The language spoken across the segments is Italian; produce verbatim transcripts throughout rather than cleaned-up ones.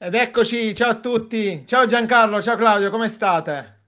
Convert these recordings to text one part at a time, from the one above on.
Ed eccoci, ciao a tutti, ciao Giancarlo, ciao Claudio, come state?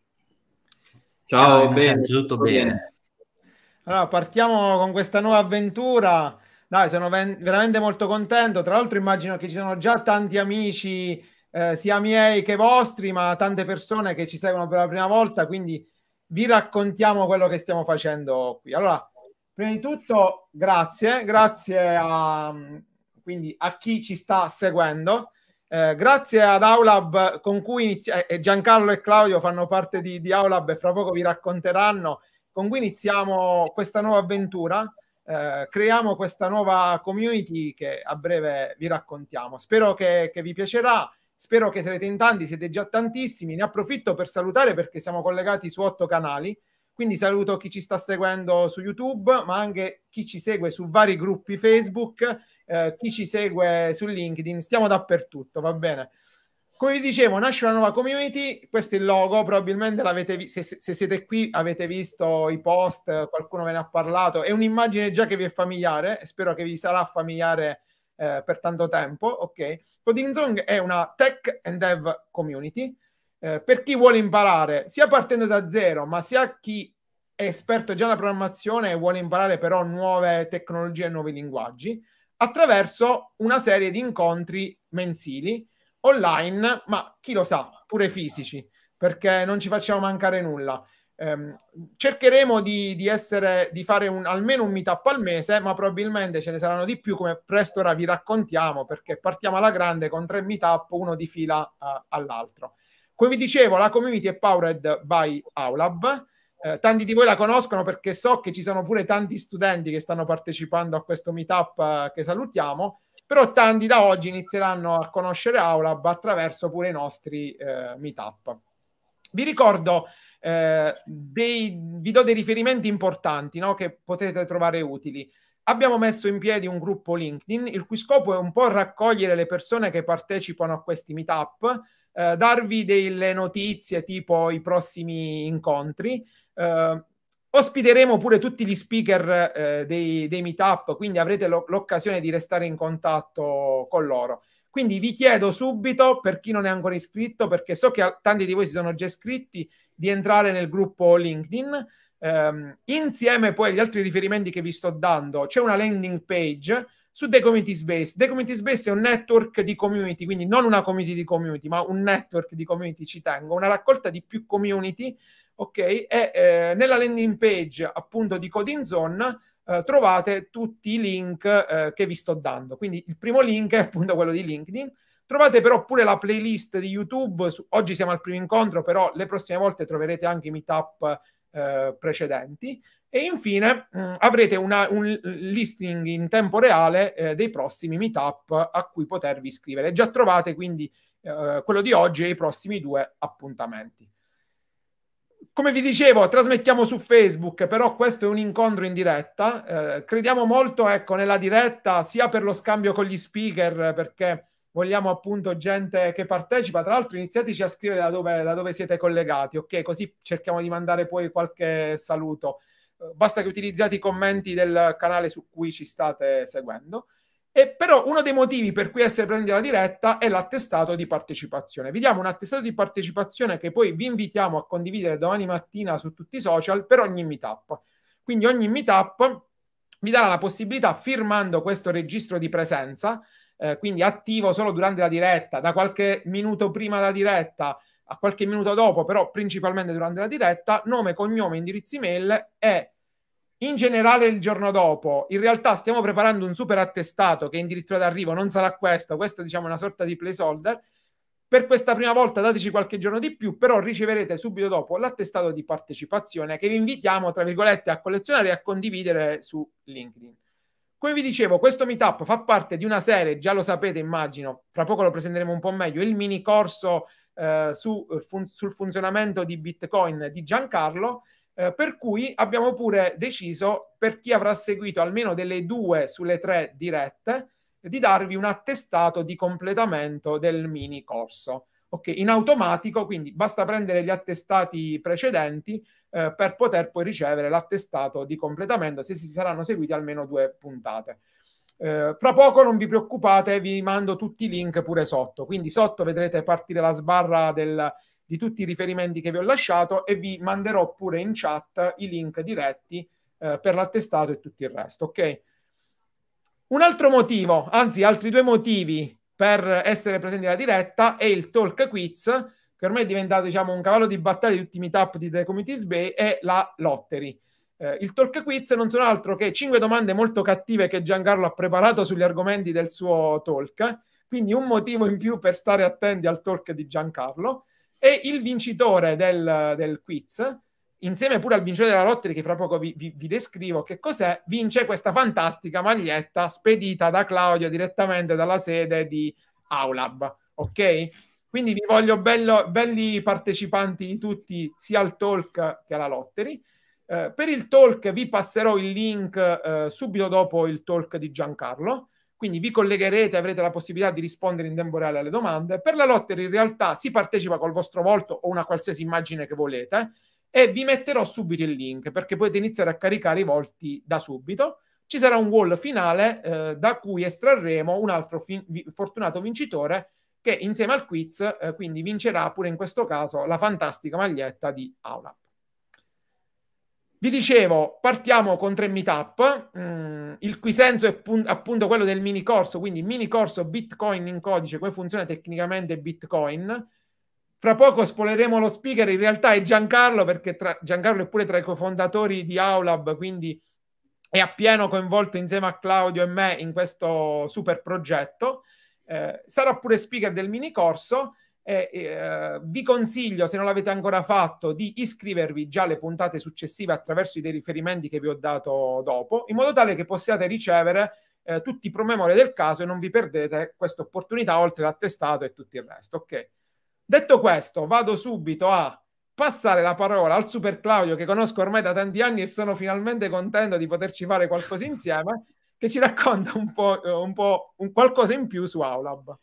Ciao Ciao, Innocenzo, bene, tutto tutto bene? bene? Allora, partiamo con questa nuova avventura. Dai, sono ven- veramente molto contento. Tra l'altro immagino che ci sono già tanti amici, eh, sia miei che vostri, ma tante persone che ci seguono per la prima volta, quindi vi raccontiamo quello che stiamo facendo qui. Allora, prima di tutto, grazie, grazie a, quindi a chi ci sta seguendo. Eh, grazie ad Aulab con cui inizia- e Giancarlo e Claudio fanno parte di, di Aulab e fra poco vi racconteranno con cui iniziamo questa nuova avventura. Eh, creiamo questa nuova community che a breve vi raccontiamo. Spero che, che vi piacerà, spero che sarete in tanti, siete già tantissimi. Ne approfitto per salutare perché siamo collegati su otto canali, quindi saluto chi ci sta seguendo su YouTube, ma anche chi ci segue su vari gruppi Facebook, eh, chi ci segue su LinkedIn, stiamo dappertutto, va bene? Come vi dicevo, nasce una nuova community, questo è il logo, probabilmente l'avete visto, se, se siete qui avete visto i post, qualcuno ve ne ha parlato, è un'immagine già che vi è familiare, spero che vi sarà familiare eh, per tanto tempo, ok? Coding Song è una tech and dev community, eh, per chi vuole imparare, sia partendo da zero, ma sia chi è esperto già nella programmazione e vuole imparare però nuove tecnologie e nuovi linguaggi, attraverso una serie di incontri mensili online, ma chi lo sa, pure fisici, perché non ci facciamo mancare nulla. Eh, cercheremo di, di, essere, di fare un, almeno un meetup al mese, ma probabilmente ce ne saranno di più, come presto ora vi raccontiamo, perché partiamo alla grande con tre meetup, uno di fila uh, all'altro. Come vi dicevo, la community è powered by Aulab. Eh, tanti di voi la conoscono perché so che ci sono pure tanti studenti che stanno partecipando a questo meetup uh, che salutiamo, però tanti da oggi inizieranno a conoscere Aulab attraverso pure i nostri eh, meetup. Vi ricordo, eh, dei, vi do dei riferimenti importanti, no, che potete trovare utili. Abbiamo messo in piedi un gruppo LinkedIn, il cui scopo è un po' raccogliere le persone che partecipano a questi meetup, eh, darvi delle notizie tipo i prossimi incontri. Eh, ospiteremo pure tutti gli speaker eh, dei, dei meetup, quindi avrete lo, l'occasione di restare in contatto con loro. Quindi vi chiedo subito, per chi non è ancora iscritto, perché so che tanti di voi si sono già iscritti, di entrare nel gruppo LinkedIn. Um, insieme poi agli altri riferimenti che vi sto dando, c'è una landing page su The Community Space. The Community Space è un network di community, quindi non una community di community, ma un network di community, ci tengo, una raccolta di più community, ok? E eh, nella landing page appunto di Coding Zone eh, trovate tutti i link eh, che vi sto dando. Quindi il primo link è appunto quello di LinkedIn. Trovate però pure la playlist di YouTube. Su, oggi siamo al primo incontro, però le prossime volte troverete anche i meetup eh, precedenti. E infine mh, avrete una, un listing in tempo reale eh, dei prossimi meetup a cui potervi iscrivere. Già trovate quindi eh, quello di oggi e i prossimi due appuntamenti. Come vi dicevo, trasmettiamo su Facebook, però questo è un incontro in diretta. Eh, crediamo molto, ecco, nella diretta, sia per lo scambio con gli speaker, perché vogliamo appunto gente che partecipa. Tra l'altro iniziateci a scrivere da dove, da dove siete collegati, ok? Così cerchiamo di mandare poi qualche saluto. Eh, basta che utilizziate i commenti del canale su cui ci state seguendo. E però uno dei motivi per cui essere presenti alla diretta è l'attestato di partecipazione. Vi diamo un attestato di partecipazione che poi vi invitiamo a condividere domani mattina su tutti i social per ogni meetup. Quindi ogni meetup vi darà la possibilità, firmando questo registro di presenza, eh, quindi attivo solo durante la diretta, da qualche minuto prima della diretta a qualche minuto dopo, però principalmente durante la diretta, nome, cognome, indirizzo email e in generale il giorno dopo. In realtà stiamo preparando un super attestato che è addirittura d'arrivo, non sarà questo, questo diciamo è una sorta di placeholder. Per questa prima volta dateci qualche giorno di più, però riceverete subito dopo l'attestato di partecipazione che vi invitiamo, tra virgolette, a collezionare e a condividere su LinkedIn. Come vi dicevo, questo meetup fa parte di una serie, già lo sapete immagino, fra poco lo presenteremo un po' meglio, il mini corso eh, su, fun- sul funzionamento di Bitcoin di Giancarlo, eh, per cui abbiamo pure deciso, per chi avrà seguito almeno delle due sulle tre dirette, di darvi un attestato di completamento del mini corso. Ok, in automatico, quindi basta prendere gli attestati precedenti eh, per poter poi ricevere l'attestato di completamento se si saranno seguiti almeno due puntate. Eh, fra poco, non vi preoccupate, vi mando tutti i link pure sotto, quindi sotto vedrete partire la sbarra del, di tutti i riferimenti che vi ho lasciato, e vi manderò pure in chat i link diretti eh, per l'attestato e tutto il resto, ok? Un altro motivo, anzi altri due motivi per essere presenti alla diretta è il Talk Quiz, che ormai è diventato, diciamo, un cavallo di battaglia di tutti i meetup di The Communities Bay, e la Lottery. Eh, il Talk Quiz non sono altro che cinque domande molto cattive che Giancarlo ha preparato sugli argomenti del suo talk, quindi un motivo in più per stare attenti al talk di Giancarlo. E il vincitore del, del quiz, insieme pure al vincitore della Lottery, che fra poco vi, vi, vi descrivo che cos'è, vince questa fantastica maglietta spedita da Claudio direttamente dalla sede di Aulab, ok? Quindi vi voglio bello, belli partecipanti tutti, sia al talk che alla Lottery. Eh, per il talk vi passerò il link eh, subito dopo il talk di Giancarlo, quindi vi collegherete, avrete la possibilità di rispondere in tempo reale alle domande. Per la Lottery in realtà si partecipa col vostro volto o una qualsiasi immagine che volete, e vi metterò subito il link perché potete iniziare a caricare i volti da subito. Ci sarà un wall finale eh, da cui estrarremo un altro fin- fortunato vincitore che insieme al quiz eh, quindi vincerà pure in questo caso la fantastica maglietta di Aulab. Vi dicevo, partiamo con tre meetup. Mm, il cui senso è appunto quello del mini corso, quindi mini corso Bitcoin in codice, come funziona tecnicamente Bitcoin. Fra poco spoileremo lo speaker, in realtà è Giancarlo, perché tra, Giancarlo è pure tra i cofondatori di Aulab, quindi è appieno coinvolto insieme a Claudio e me in questo super progetto. Eh, sarà pure speaker del mini corso. Eh, eh, vi consiglio, se non l'avete ancora fatto, di iscrivervi già alle puntate successive attraverso i dei riferimenti che vi ho dato dopo, in modo tale che possiate ricevere eh, tutti i promemoria del caso e non vi perdete questa opportunità, oltre all'attestato e tutto il resto, ok? Detto questo, vado subito a passare la parola al Super Claudio, che conosco ormai da tanti anni e sono finalmente contento di poterci fare qualcosa insieme, che ci racconta un po', un po' un qualcosa in più su Aulab.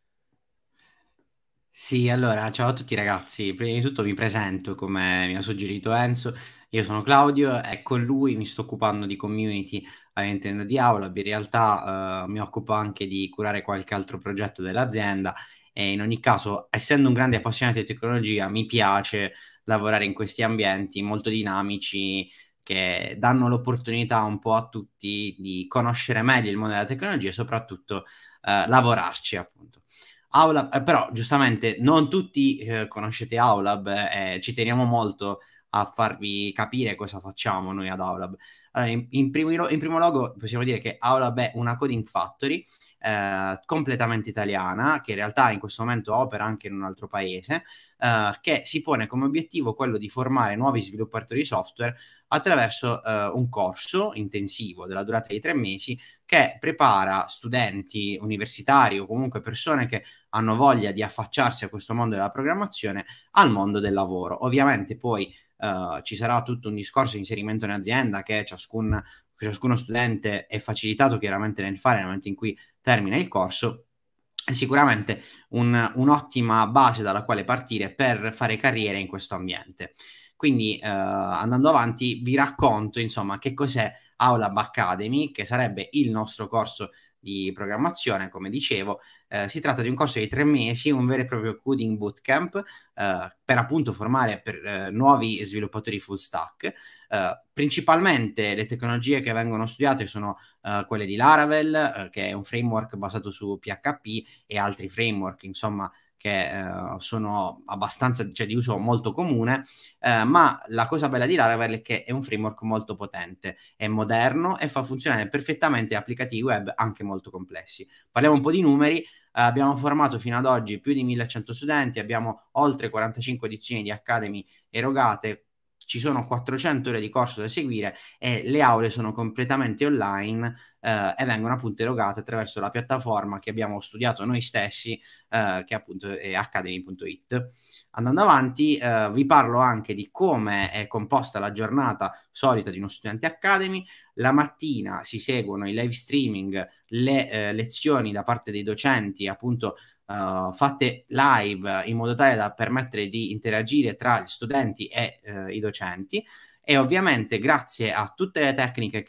Sì, allora, ciao a tutti ragazzi. Prima di tutto mi presento, come mi ha suggerito Enzo. Io sono Claudio e con lui mi sto occupando di community all'interno di Aulab. In realtà eh, mi occupo anche di curare qualche altro progetto dell'azienda, e in ogni caso, essendo un grande appassionato di tecnologia, mi piace lavorare in questi ambienti molto dinamici che danno l'opportunità un po' a tutti di conoscere meglio il mondo della tecnologia e soprattutto eh, lavorarci, appunto. Aulab, eh, però giustamente non tutti eh, conoscete Aulab, eh, ci teniamo molto a farvi capire cosa facciamo noi ad Aulab. Allora, in, in, primo, in primo luogo possiamo dire che Aulab è una coding factory eh, completamente italiana, che in realtà in questo momento opera anche in un altro paese, eh, che si pone come obiettivo quello di formare nuovi sviluppatori di software attraverso eh, un corso intensivo della durata di tre mesi che prepara studenti universitari o comunque persone che hanno voglia di affacciarsi a questo mondo della programmazione al mondo del lavoro. Ovviamente poi uh, ci sarà tutto un discorso di inserimento in azienda che ciascun, ciascuno studente è facilitato chiaramente nel fare nel momento in cui termina il corso. È sicuramente un, un'ottima base dalla quale partire per fare carriera in questo ambiente. Quindi uh, andando avanti vi racconto insomma che cos'è Aulab Academy, che sarebbe il nostro corso di programmazione. Come dicevo, eh, si tratta di un corso di tre mesi, un vero e proprio coding bootcamp eh, per appunto formare per, eh, nuovi sviluppatori full stack. Eh, principalmente le tecnologie che vengono studiate sono eh, quelle di Laravel, eh, che è un framework basato su P H P, e altri framework, insomma, che eh, sono abbastanza, cioè di uso molto comune, eh, ma la cosa bella di Laravel è che è un framework molto potente, è moderno e fa funzionare perfettamente applicativi web anche molto complessi. Parliamo un po' di numeri. Eh, abbiamo formato fino ad oggi più di millecento studenti, abbiamo oltre quarantacinque edizioni di Academy erogate, ci sono quattrocento ore di corso da seguire e le aule sono completamente online eh, e vengono appunto erogate attraverso la piattaforma che abbiamo studiato noi stessi, eh, che appunto è academy punto it. Andando avanti, eh, vi parlo anche di come è composta la giornata solita di uno studente Academy. La mattina si seguono i live streaming, le eh, lezioni da parte dei docenti, appunto Uh, fatte live in modo tale da permettere di interagire tra gli studenti e uh, i docenti, e ovviamente grazie a tutte le tecniche che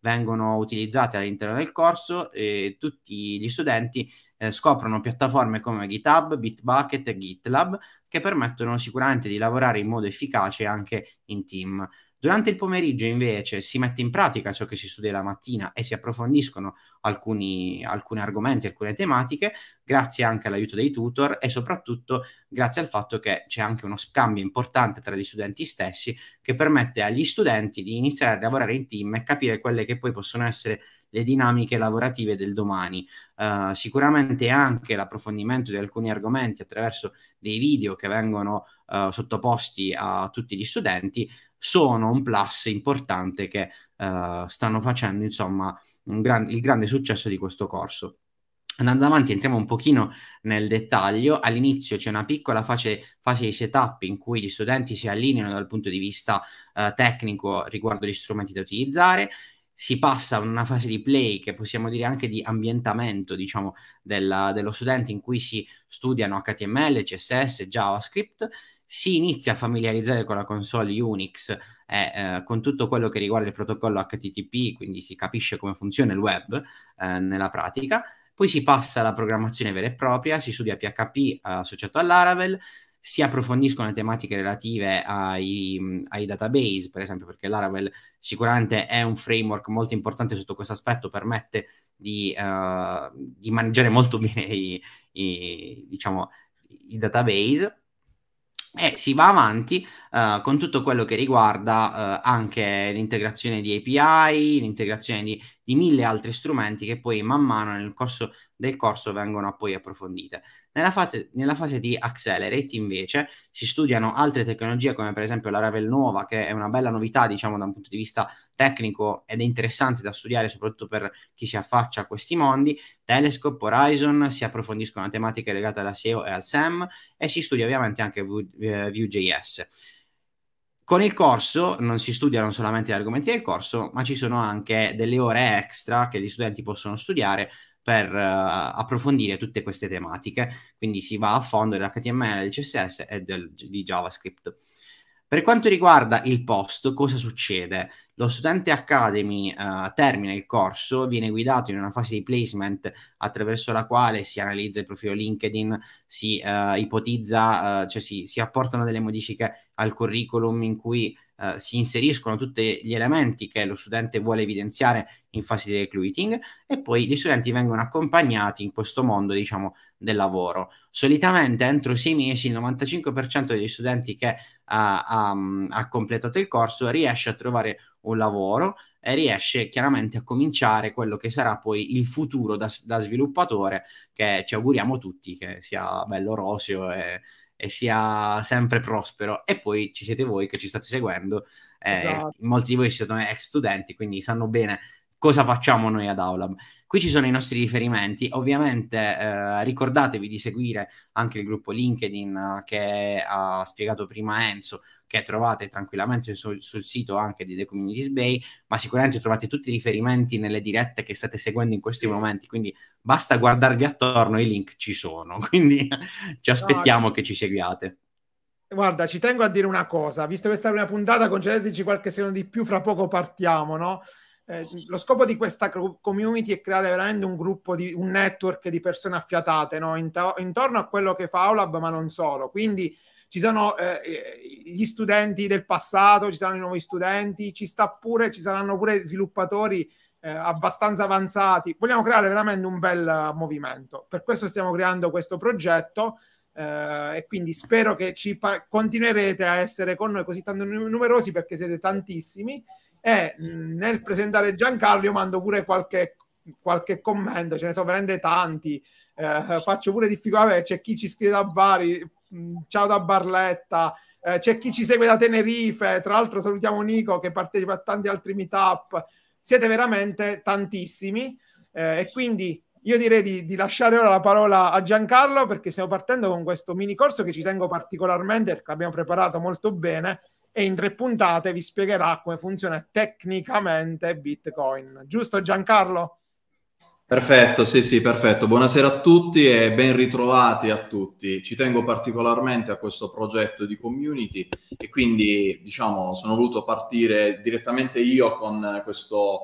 vengono utilizzate all'interno del corso e tutti gli studenti eh, scoprono piattaforme come GitHub, Bitbucket e GitLab che permettono sicuramente di lavorare in modo efficace anche in team. Durante il pomeriggio invece si mette in pratica ciò che si studia la mattina e si approfondiscono alcuni, alcuni argomenti, alcune tematiche, grazie anche all'aiuto dei tutor e soprattutto grazie al fatto che c'è anche uno scambio importante tra gli studenti stessi che permette agli studenti di iniziare a lavorare in team e capire quelle che poi possono essere le dinamiche lavorative del domani. Uh, sicuramente anche l'approfondimento di alcuni argomenti attraverso dei video che vengono uh, sottoposti a tutti gli studenti sono un plus importante che uh, stanno facendo insomma un gran, il grande successo di questo corso. Andando avanti entriamo un pochino nel dettaglio. All'inizio c'è una piccola fase, fase di setup in cui gli studenti si allineano dal punto di vista uh, tecnico riguardo gli strumenti da utilizzare. Si passa a una fase di play che possiamo dire anche di ambientamento, diciamo, della, dello studente in cui si studiano H T M L, C S S, JavaScript. Si inizia a familiarizzare con la console Unix e eh, con tutto quello che riguarda il protocollo H T T P, quindi si capisce come funziona il web eh, nella pratica. Poi si passa alla programmazione vera e propria, si studia P H P eh, associato all'Laravel, si approfondiscono le tematiche relative ai, ai database, per esempio, perché Laravel sicuramente è un framework molto importante sotto questo aspetto, permette di, uh, di maneggiare molto bene i, i, diciamo, i database. E si va avanti uh, con tutto quello che riguarda uh, anche l'integrazione di A P I, l'integrazione di, di mille altri strumenti che poi man mano nel corso del corso vengono poi approfondite. Nella fase, nella fase di Accelerate invece si studiano altre tecnologie come per esempio la Laravel Nuova, che è una bella novità diciamo da un punto di vista tecnico ed è interessante da studiare soprattutto per chi si affaccia a questi mondi. Telescope, Horizon, si approfondiscono tematiche legate alla S E O e al S E M e si studia ovviamente anche Vue.js. Con il corso non si studiano solamente gli argomenti del corso, ma ci sono anche delle ore extra che gli studenti possono studiare per uh, approfondire tutte queste tematiche, quindi si va a fondo dell'H T M L, del C S S e del, di JavaScript. Per quanto riguarda il post, cosa succede? Lo Student Academy uh, termina il corso, viene guidato in una fase di placement attraverso la quale si analizza il profilo LinkedIn, si uh, ipotizza, uh, cioè si, si apportano delle modifiche al curriculum in cui uh, si inseriscono tutti gli elementi che lo studente vuole evidenziare in fase di recruiting e poi gli studenti vengono accompagnati in questo mondo, diciamo, del lavoro. Solitamente entro sei mesi il novantacinque per cento degli studenti che ha, ha, ha completato il corso riesce a trovare un lavoro e riesce chiaramente a cominciare quello che sarà poi il futuro da, da sviluppatore, che ci auguriamo tutti che sia bello roseo e, e sia sempre prospero. E poi ci siete voi che ci state seguendo, eh, esatto. Molti di voi siete ex studenti, quindi sanno bene cosa facciamo noi ad Aulab. Qui ci sono i nostri riferimenti, ovviamente eh, ricordatevi di seguire anche il gruppo LinkedIn eh, che ha spiegato prima Enzo, che trovate tranquillamente su, sul sito anche di The Communities Bay, ma sicuramente trovate tutti i riferimenti nelle dirette che state seguendo in questi momenti, quindi basta guardarvi attorno, i link ci sono, quindi ci aspettiamo no, che ci seguiate. Guarda, ci tengo a dire una cosa, visto che sta una puntata, concedeteci qualche secondo di più, fra poco partiamo, no? Eh, lo scopo di questa community è creare veramente un gruppo, di, un network di persone affiatate, no? Into- intorno a quello che fa Aulab, ma non solo. Quindi ci sono eh, gli studenti del passato, ci saranno i nuovi studenti, ci sta pure, ci saranno pure sviluppatori eh, abbastanza avanzati. Vogliamo creare veramente un bel movimento. Per questo stiamo creando questo progetto eh, e quindi spero che ci pa- continuerete a essere con noi così tanto numerosi, perché siete tantissimi. E nel presentare Giancarlo io mando pure qualche, qualche commento, ce ne sono veramente tanti, eh, faccio pure difficoltà, c'è chi ci scrive da Bari, ciao da Barletta, eh, c'è chi ci segue da Tenerife, tra l'altro salutiamo Nico che partecipa a tanti altri meetup, siete veramente tantissimi eh, e quindi io direi di, di lasciare ora la parola a Giancarlo, perché stiamo partendo con questo mini corso che ci tengo particolarmente perché l'abbiamo preparato molto bene e in tre puntate vi spiegherà come funziona tecnicamente Bitcoin. Giusto Giancarlo? Perfetto, sì sì, perfetto. Buonasera a tutti e ben ritrovati a tutti. Ci tengo particolarmente a questo progetto di community e quindi, diciamo, sono voluto partire direttamente io con questo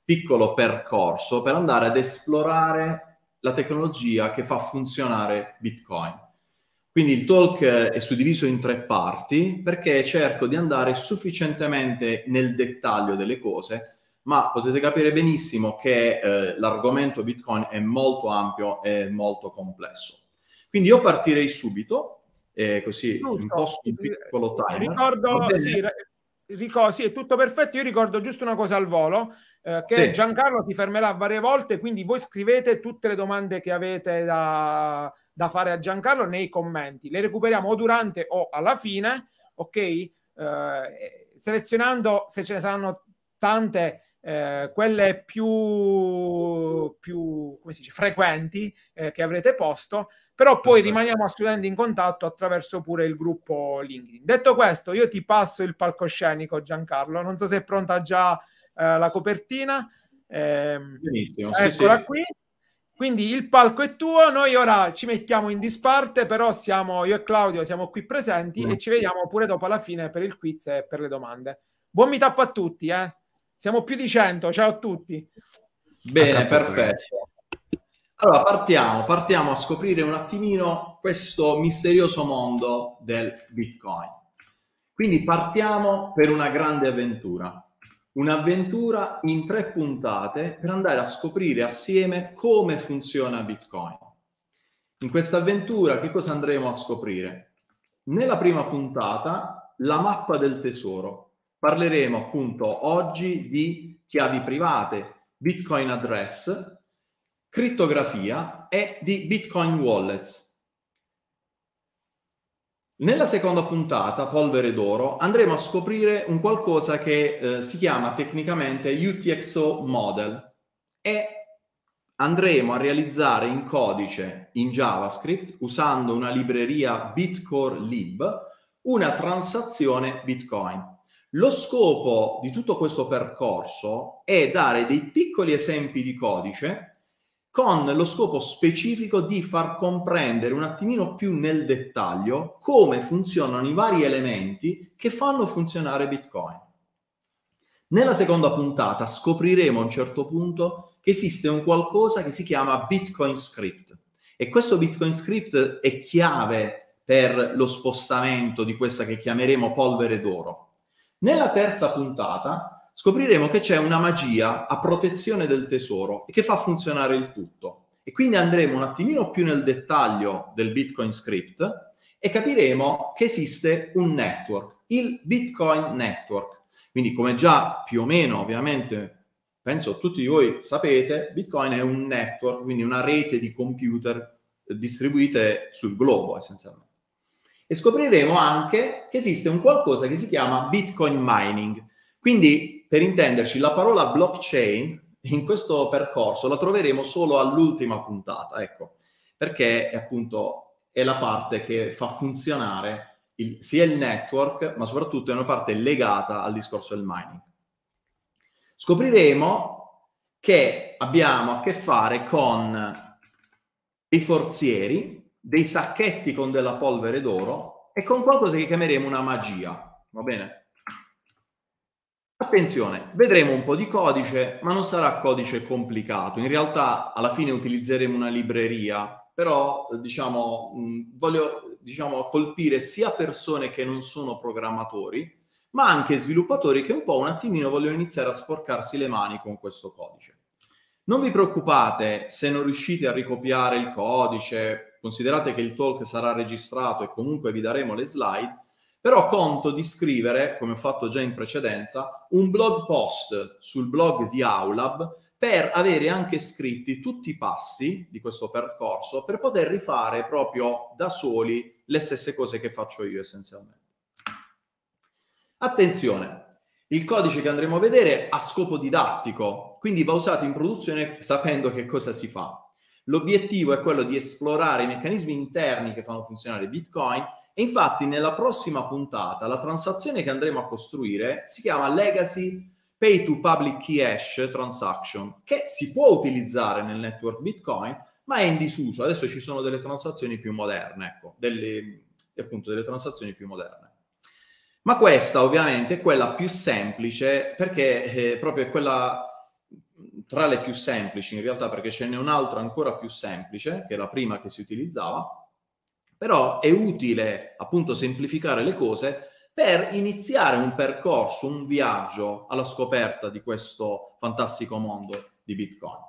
piccolo percorso per andare ad esplorare la tecnologia che fa funzionare Bitcoin. Quindi il talk è suddiviso in tre parti perché cerco di andare sufficientemente nel dettaglio delle cose, ma potete capire benissimo che eh, l'argomento Bitcoin è molto ampio e molto complesso. Quindi io partirei subito, eh, così Giusto. imposto un piccolo timer. Ricordo, sì, ricordo, sì, è tutto perfetto. Io ricordo giusto una cosa al volo, eh, che Sì. Giancarlo ti fermerà varie volte, quindi voi scrivete tutte le domande che avete da, da fare a Giancarlo nei commenti. Le recuperiamo o durante o alla fine, ok? Eh, selezionando, se ce ne saranno tante, eh, quelle più, più come si dice, frequenti eh, che avrete posto, però poi Perfetto. rimaniamo assolutamente in contatto attraverso pure il gruppo LinkedIn. Detto questo, io ti passo il palcoscenico, Giancarlo. Non so se è pronta già eh, la copertina. Eh, Benissimo, eccola sì, sì. qui. Quindi il palco è tuo, noi ora ci mettiamo in disparte, però siamo, io e Claudio siamo qui presenti mm. e ci vediamo pure dopo alla fine per il quiz e per le domande. Buon meetup a tutti, eh? Siamo più di cento, ciao a tutti. Bene, perfetto. Allora, partiamo, partiamo a scoprire un attimino questo misterioso mondo del Bitcoin. Quindi partiamo per una grande avventura. Un'avventura in tre puntate per andare a scoprire assieme come funziona Bitcoin. In questa avventura che cosa andremo a scoprire? Nella prima puntata, la mappa del tesoro. Parleremo appunto oggi di chiavi private, Bitcoin address, crittografia e di Bitcoin wallets. Nella seconda puntata, Polvere d'Oro, andremo a scoprire un qualcosa che eh, si chiama tecnicamente U T X O Model e andremo a realizzare in codice in JavaScript, usando una libreria Bitcore Lib, una transazione Bitcoin. Lo scopo di tutto questo percorso è dare dei piccoli esempi di codice con lo scopo specifico di far comprendere un attimino più nel dettaglio come funzionano i vari elementi che fanno funzionare Bitcoin. Nella seconda puntata scopriremo a un certo punto che esiste un qualcosa che si chiama Bitcoin Script e questo Bitcoin Script è chiave per lo spostamento di questa che chiameremo polvere d'oro. Nella terza puntata scopriremo che c'è una magia a protezione del tesoro e che fa funzionare il tutto. E quindi andremo un attimino più nel dettaglio del Bitcoin Script e capiremo che esiste un network, il Bitcoin Network. Quindi, come già più o meno, ovviamente, penso tutti voi sapete, Bitcoin è un network, quindi una rete di computer distribuite sul globo, essenzialmente. E scopriremo anche che esiste un qualcosa che si chiama Bitcoin Mining. Quindi, per intenderci, la parola blockchain in questo percorso la troveremo solo all'ultima puntata, ecco, perché appunto è la parte che fa funzionare il, sia il network, ma soprattutto è una parte legata al discorso del mining. Scopriremo che abbiamo a che fare con dei forzieri, dei sacchetti con della polvere d'oro e con qualcosa che chiameremo una magia, va bene? Attenzione, vedremo un po' di codice, ma non sarà codice complicato. In realtà, alla fine utilizzeremo una libreria, però, diciamo, mh, voglio diciamo, colpire sia persone che non sono programmatori, ma anche sviluppatori che un po' un attimino vogliono iniziare a sporcarsi le mani con questo codice. Non vi preoccupate se non riuscite a ricopiare il codice, considerate che il talk sarà registrato e comunque vi daremo le slide, però conto di scrivere, come ho fatto già in precedenza, un blog post sul blog di Aulab per avere anche scritti tutti i passi di questo percorso per poter rifare proprio da soli le stesse cose che faccio io essenzialmente. Attenzione, il codice che andremo a vedere ha scopo didattico, quindi va usato in produzione sapendo che cosa si fa. L'obiettivo è quello di esplorare i meccanismi interni che fanno funzionare Bitcoin. E infatti nella prossima puntata la transazione che andremo a costruire si chiama Legacy Pay to Public Key Hash Transaction, che si può utilizzare nel network Bitcoin, ma è in disuso. Adesso ci sono delle transazioni più moderne, ecco, delle, appunto delle transazioni più moderne. Ma questa ovviamente è quella più semplice perché eh, proprio è quella tra le più semplici in realtà, perché ce n'è un'altra ancora più semplice, che è la prima che si utilizzava, però è utile appunto semplificare le cose per iniziare un percorso, un viaggio alla scoperta di questo fantastico mondo di Bitcoin.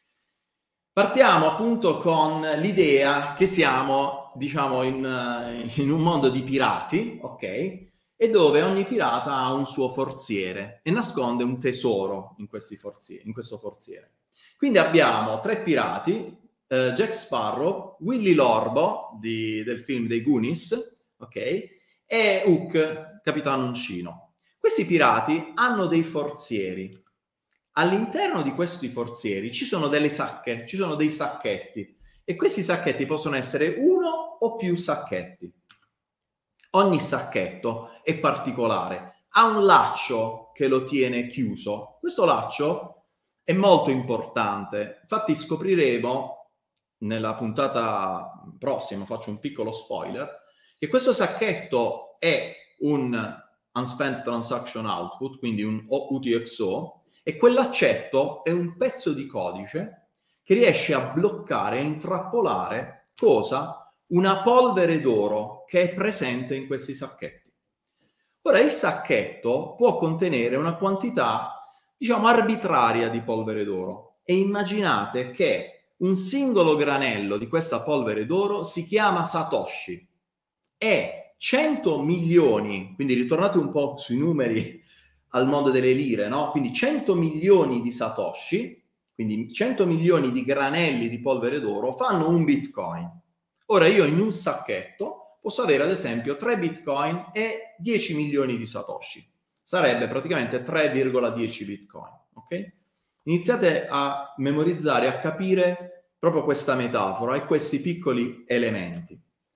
Partiamo appunto con l'idea che siamo, diciamo, in, in un mondo di pirati, ok? E dove ogni pirata ha un suo forziere e nasconde un tesoro in, questi forzieri, in questo forziere. Quindi abbiamo tre pirati, eh, Jack Sparrow, Willy Lorbo di, del film dei Goonies, ok? E Hook, capitano uncino. Questi pirati hanno dei forzieri. All'interno di questi forzieri ci sono delle sacche, ci sono dei sacchetti e questi sacchetti possono essere uno o più sacchetti. Ogni sacchetto è particolare, ha un laccio che lo tiene chiuso. Questo laccio è molto importante, infatti scopriremo nella puntata prossima, faccio un piccolo spoiler, che questo sacchetto è un Unspent Transaction Output, quindi un U T X O, e quell'accetto è un pezzo di codice che riesce a bloccare e intrappolare cosa? Una polvere d'oro che è presente in questi sacchetti. Ora, il sacchetto può contenere una quantità, diciamo, arbitraria di polvere d'oro e immaginate che un singolo granello di questa polvere d'oro si chiama Satoshi e cento milioni, quindi ritornate un po' sui numeri al mondo delle lire, no? Quindi cento milioni di Satoshi, quindi cento milioni di granelli di polvere d'oro fanno un Bitcoin. Ora io in un sacchetto posso avere ad esempio tre Bitcoin e dieci milioni di Satoshi. Sarebbe praticamente tre virgola dieci Bitcoin, ok? Iniziate a memorizzare, a capire proprio questa metafora e questi piccoli elementi.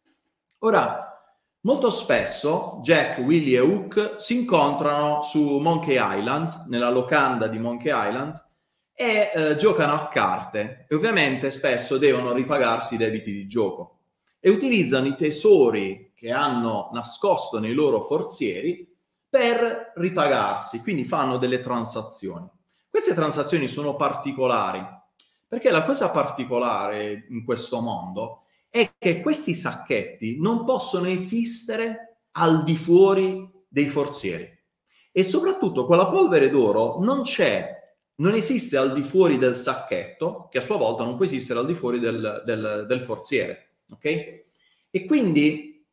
Ora, molto spesso Jack, Willy e Hook si incontrano su Monkey Island, nella locanda di Monkey Island, e eh, giocano a carte e ovviamente spesso devono ripagarsi i debiti di gioco e utilizzano i tesori che hanno nascosto nei loro forzieri per ripagarsi, quindi fanno delle transazioni. Queste transazioni sono particolari, perché la cosa particolare in questo mondo è che questi sacchetti non possono esistere al di fuori dei forzieri. E soprattutto quella polvere d'oro non c'è, non esiste al di fuori del sacchetto, che a sua volta non può esistere al di fuori del, del, del forziere. Ok? E quindi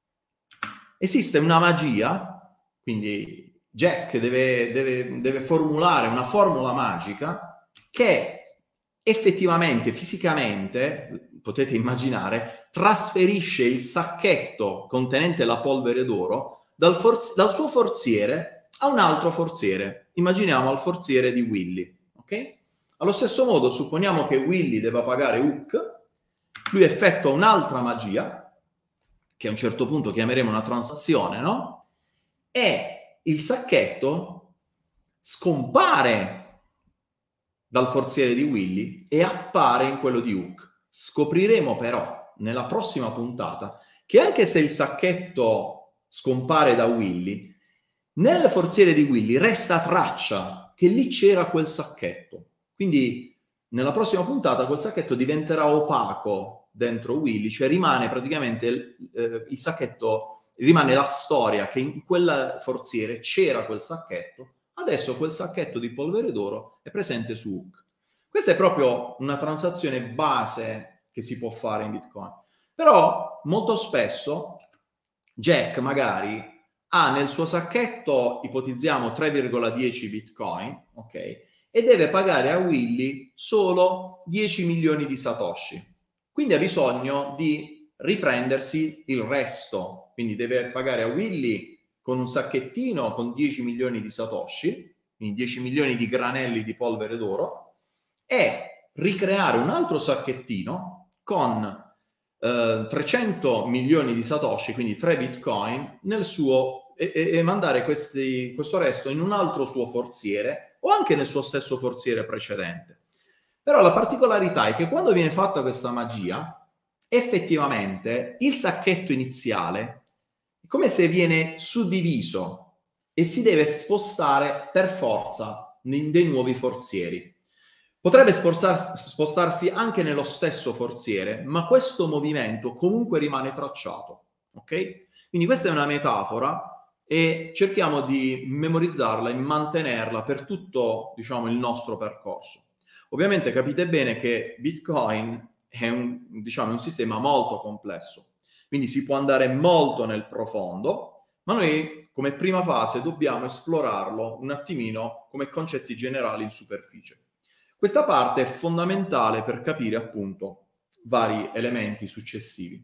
esiste una magia, quindi Jack deve, deve, deve formulare una formula magica che effettivamente, fisicamente, potete immaginare, trasferisce il sacchetto contenente la polvere d'oro dal, dal suo forziere a un altro forziere. Immaginiamo al forziere di Willy, ok? Allo stesso modo, supponiamo che Willy debba pagare Hook, lui effettua un'altra magia, che a un certo punto chiameremo una transazione, no? E il sacchetto scompare dal forziere di Willy e appare in quello di Hook. Scopriremo però nella prossima puntata che anche se il sacchetto scompare da Willy, nel forziere di Willy resta traccia che lì c'era quel sacchetto. Quindi nella prossima puntata quel sacchetto diventerà opaco dentro Willy, cioè rimane praticamente eh, il sacchetto, rimane la storia che in quel forziere c'era quel sacchetto. Adesso quel sacchetto di polvere d'oro è presente su Hook. Questa è proprio una transazione base che si può fare in Bitcoin. Però molto spesso Jack magari ha nel suo sacchetto, ipotizziamo, tre virgola dieci Bitcoin, ok? E deve pagare a Willy solo dieci milioni di Satoshi. Quindi ha bisogno di riprendersi il resto. Quindi deve pagare a Willy con un sacchettino con dieci milioni di Satoshi, quindi dieci milioni di granelli di polvere d'oro, e ricreare un altro sacchettino con eh, trecento milioni di Satoshi, quindi tre Bitcoin, nel suo, e, e mandare questi, questo resto in un altro suo forziere o anche nel suo stesso forziere precedente. Però la particolarità è che quando viene fatta questa magia, effettivamente il sacchetto iniziale come se viene suddiviso e si deve spostare per forza in dei nuovi forzieri. Potrebbe spostarsi, spostarsi anche nello stesso forziere, ma questo movimento comunque rimane tracciato, ok? Quindi questa è una metafora e cerchiamo di memorizzarla e mantenerla per tutto, diciamo, il nostro percorso. Ovviamente capite bene che Bitcoin è un, diciamo, un sistema molto complesso, quindi si può andare molto nel profondo, ma noi come prima fase dobbiamo esplorarlo un attimino come concetti generali in superficie. Questa parte è fondamentale per capire appunto vari elementi successivi.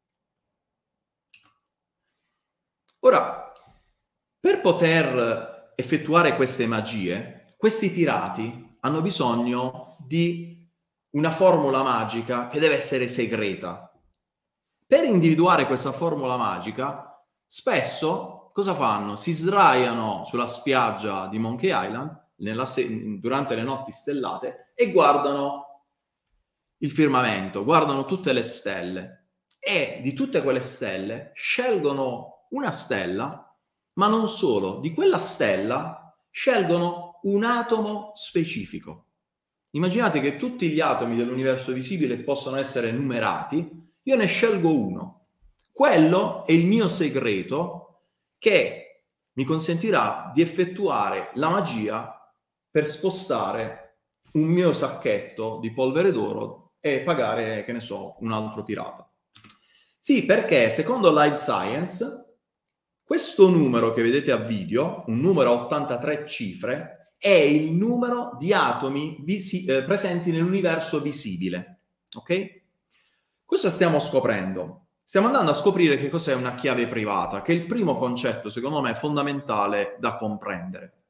Ora, per poter effettuare queste magie, questi pirati hanno bisogno di una formula magica che deve essere segreta. Per individuare questa formula magica, spesso cosa fanno? Si sdraiano sulla spiaggia di Monkey Island nella se- durante le notti stellate e guardano il firmamento, guardano tutte le stelle e di tutte quelle stelle scelgono una stella, ma non solo, di quella stella scelgono un atomo specifico. Immaginate che tutti gli atomi dell'universo visibile possono essere numerati, io ne scelgo uno. Quello è il mio segreto che mi consentirà di effettuare la magia per spostare un mio sacchetto di polvere d'oro e pagare, che ne so, un altro pirata. Sì, perché secondo Live Science questo numero che vedete a video, un numero a ottantatré cifre, è il numero di atomi visi- eh, presenti nell'universo visibile. Ok? Cosa stiamo scoprendo? Stiamo andando a scoprire che cos'è una chiave privata, che è il primo concetto, secondo me, fondamentale da comprendere.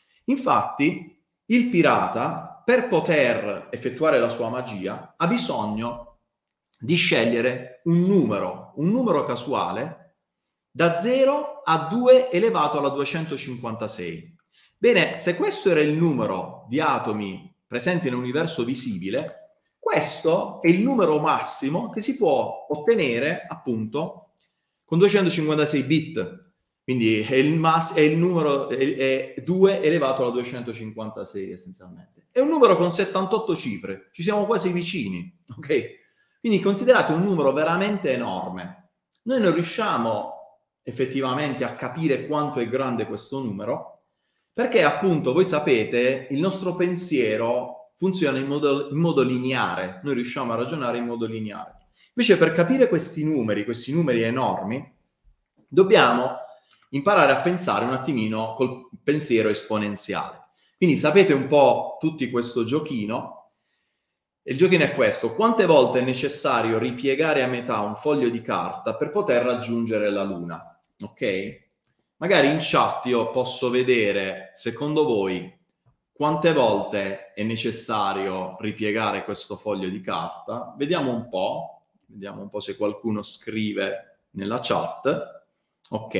Infatti, il pirata, per poter effettuare la sua magia, ha bisogno di scegliere un numero, un numero casuale, da zero a due elevato alla duecentocinquantasei. Bene, se questo era il numero di atomi presenti nell'universo visibile, questo è il numero massimo che si può ottenere appunto con duecentocinquantasei bit. Quindi è il, mas- è il numero è, è due elevato alla duecentocinquantasei essenzialmente. È un numero con settantotto cifre, ci siamo quasi vicini, ok? Quindi considerate un numero veramente enorme. Noi non riusciamo effettivamente a capire quanto è grande questo numero, perché appunto voi sapete il nostro pensiero funziona in modo, in modo lineare, noi riusciamo a ragionare in modo lineare. Invece per capire questi numeri, questi numeri enormi, dobbiamo imparare a pensare un attimino col pensiero esponenziale. Quindi sapete un po' tutti questo giochino. Il giochino è questo: quante volte è necessario ripiegare a metà un foglio di carta per poter raggiungere la Luna? Ok? Magari in chat io posso vedere, secondo voi, quante volte è necessario ripiegare questo foglio di carta. Vediamo un po', vediamo un po' se qualcuno scrive nella chat. Ok.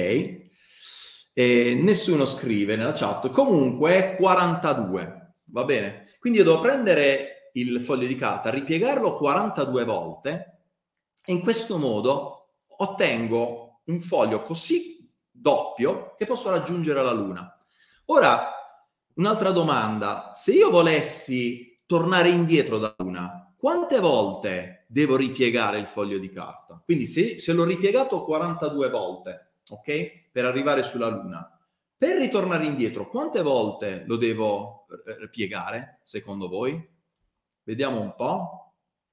E nessuno scrive nella chat. Comunque è quarantadue, va bene? Quindi io devo prendere il foglio di carta, ripiegarlo quarantadue volte e in questo modo ottengo un foglio così doppio che posso raggiungere la Luna. Ora, un'altra domanda: se io volessi tornare indietro dalla Luna, quante volte devo ripiegare il foglio di carta? Quindi se, se l'ho ripiegato quarantadue volte, ok? Per arrivare sulla Luna, per ritornare indietro, quante volte lo devo eh, piegare, secondo voi? Vediamo un po'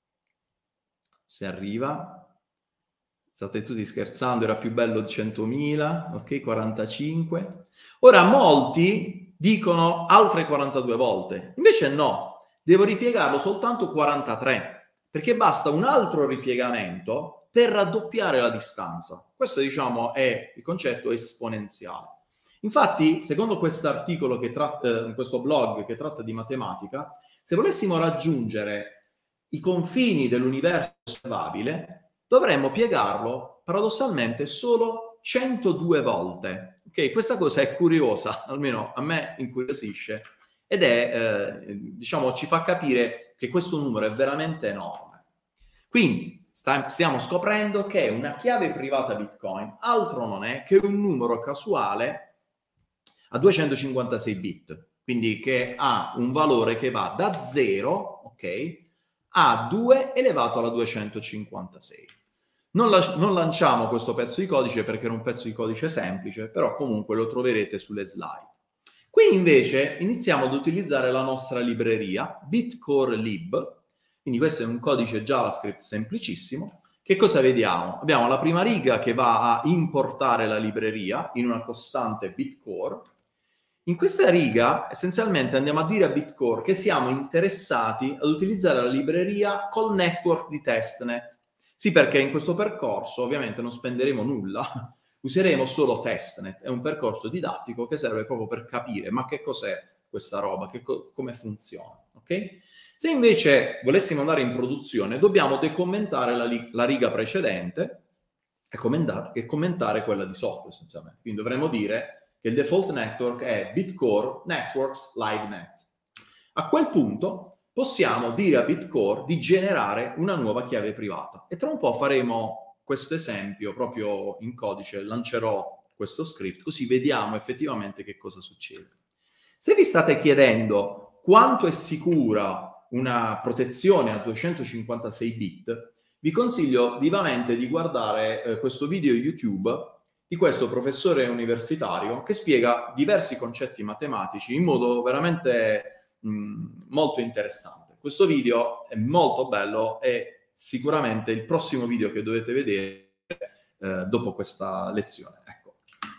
se arriva. State tutti scherzando, era più bello di centomila, ok, quarantacinque. Ora molti dicono altre quarantadue volte, invece no, devo ripiegarlo soltanto quarantatré, perché basta un altro ripiegamento per raddoppiare la distanza. Questo, diciamo, è il concetto esponenziale. Infatti, secondo questo articolo, che tratta, eh, questo blog che tratta di matematica, se volessimo raggiungere i confini dell'universo osservabile, dovremmo piegarlo paradossalmente solo centodue volte. Ok, questa cosa è curiosa, almeno a me incuriosisce, ed è, eh, diciamo, ci fa capire che questo numero è veramente enorme. Quindi sta, stiamo scoprendo che una chiave privata Bitcoin altro non è che un numero casuale a duecentocinquantasei bit. quindi che ha un valore che va da zero, ok, a due elevato alla duecentocinquantasei. Non, la, non lanciamo questo pezzo di codice perché era un pezzo di codice semplice, però comunque lo troverete sulle slide. Qui invece iniziamo ad utilizzare la nostra libreria, bitcore lib, quindi questo è un codice JavaScript semplicissimo. Che cosa vediamo? Abbiamo la prima riga che va a importare la libreria in una costante bitcore. In questa riga essenzialmente andiamo a dire a bitcore che siamo interessati ad utilizzare la libreria col network di testnet. Sì, perché in questo percorso ovviamente non spenderemo nulla, useremo solo testnet, è un percorso didattico che serve proprio per capire ma che cos'è questa roba, che co- come funziona, ok? Se invece volessimo andare in produzione, dobbiamo decommentare la, la riga precedente e commentare, e commentare quella di sotto, essenzialmente. Quindi dovremmo dire che il default network è bitcore networks livenet. A quel punto possiamo dire a bitcore di generare una nuova chiave privata. E tra un po' faremo questo esempio proprio in codice, lancerò questo script, così vediamo effettivamente che cosa succede. Se vi state chiedendo quanto è sicura una protezione a duecentocinquantasei bit, vi consiglio vivamente di guardare eh, questo video YouTube di questo professore universitario che spiega diversi concetti matematici in modo veramente mh, molto interessante. Questo video è molto bello e sicuramente il prossimo video che dovete vedere eh, dopo questa lezione. Ecco.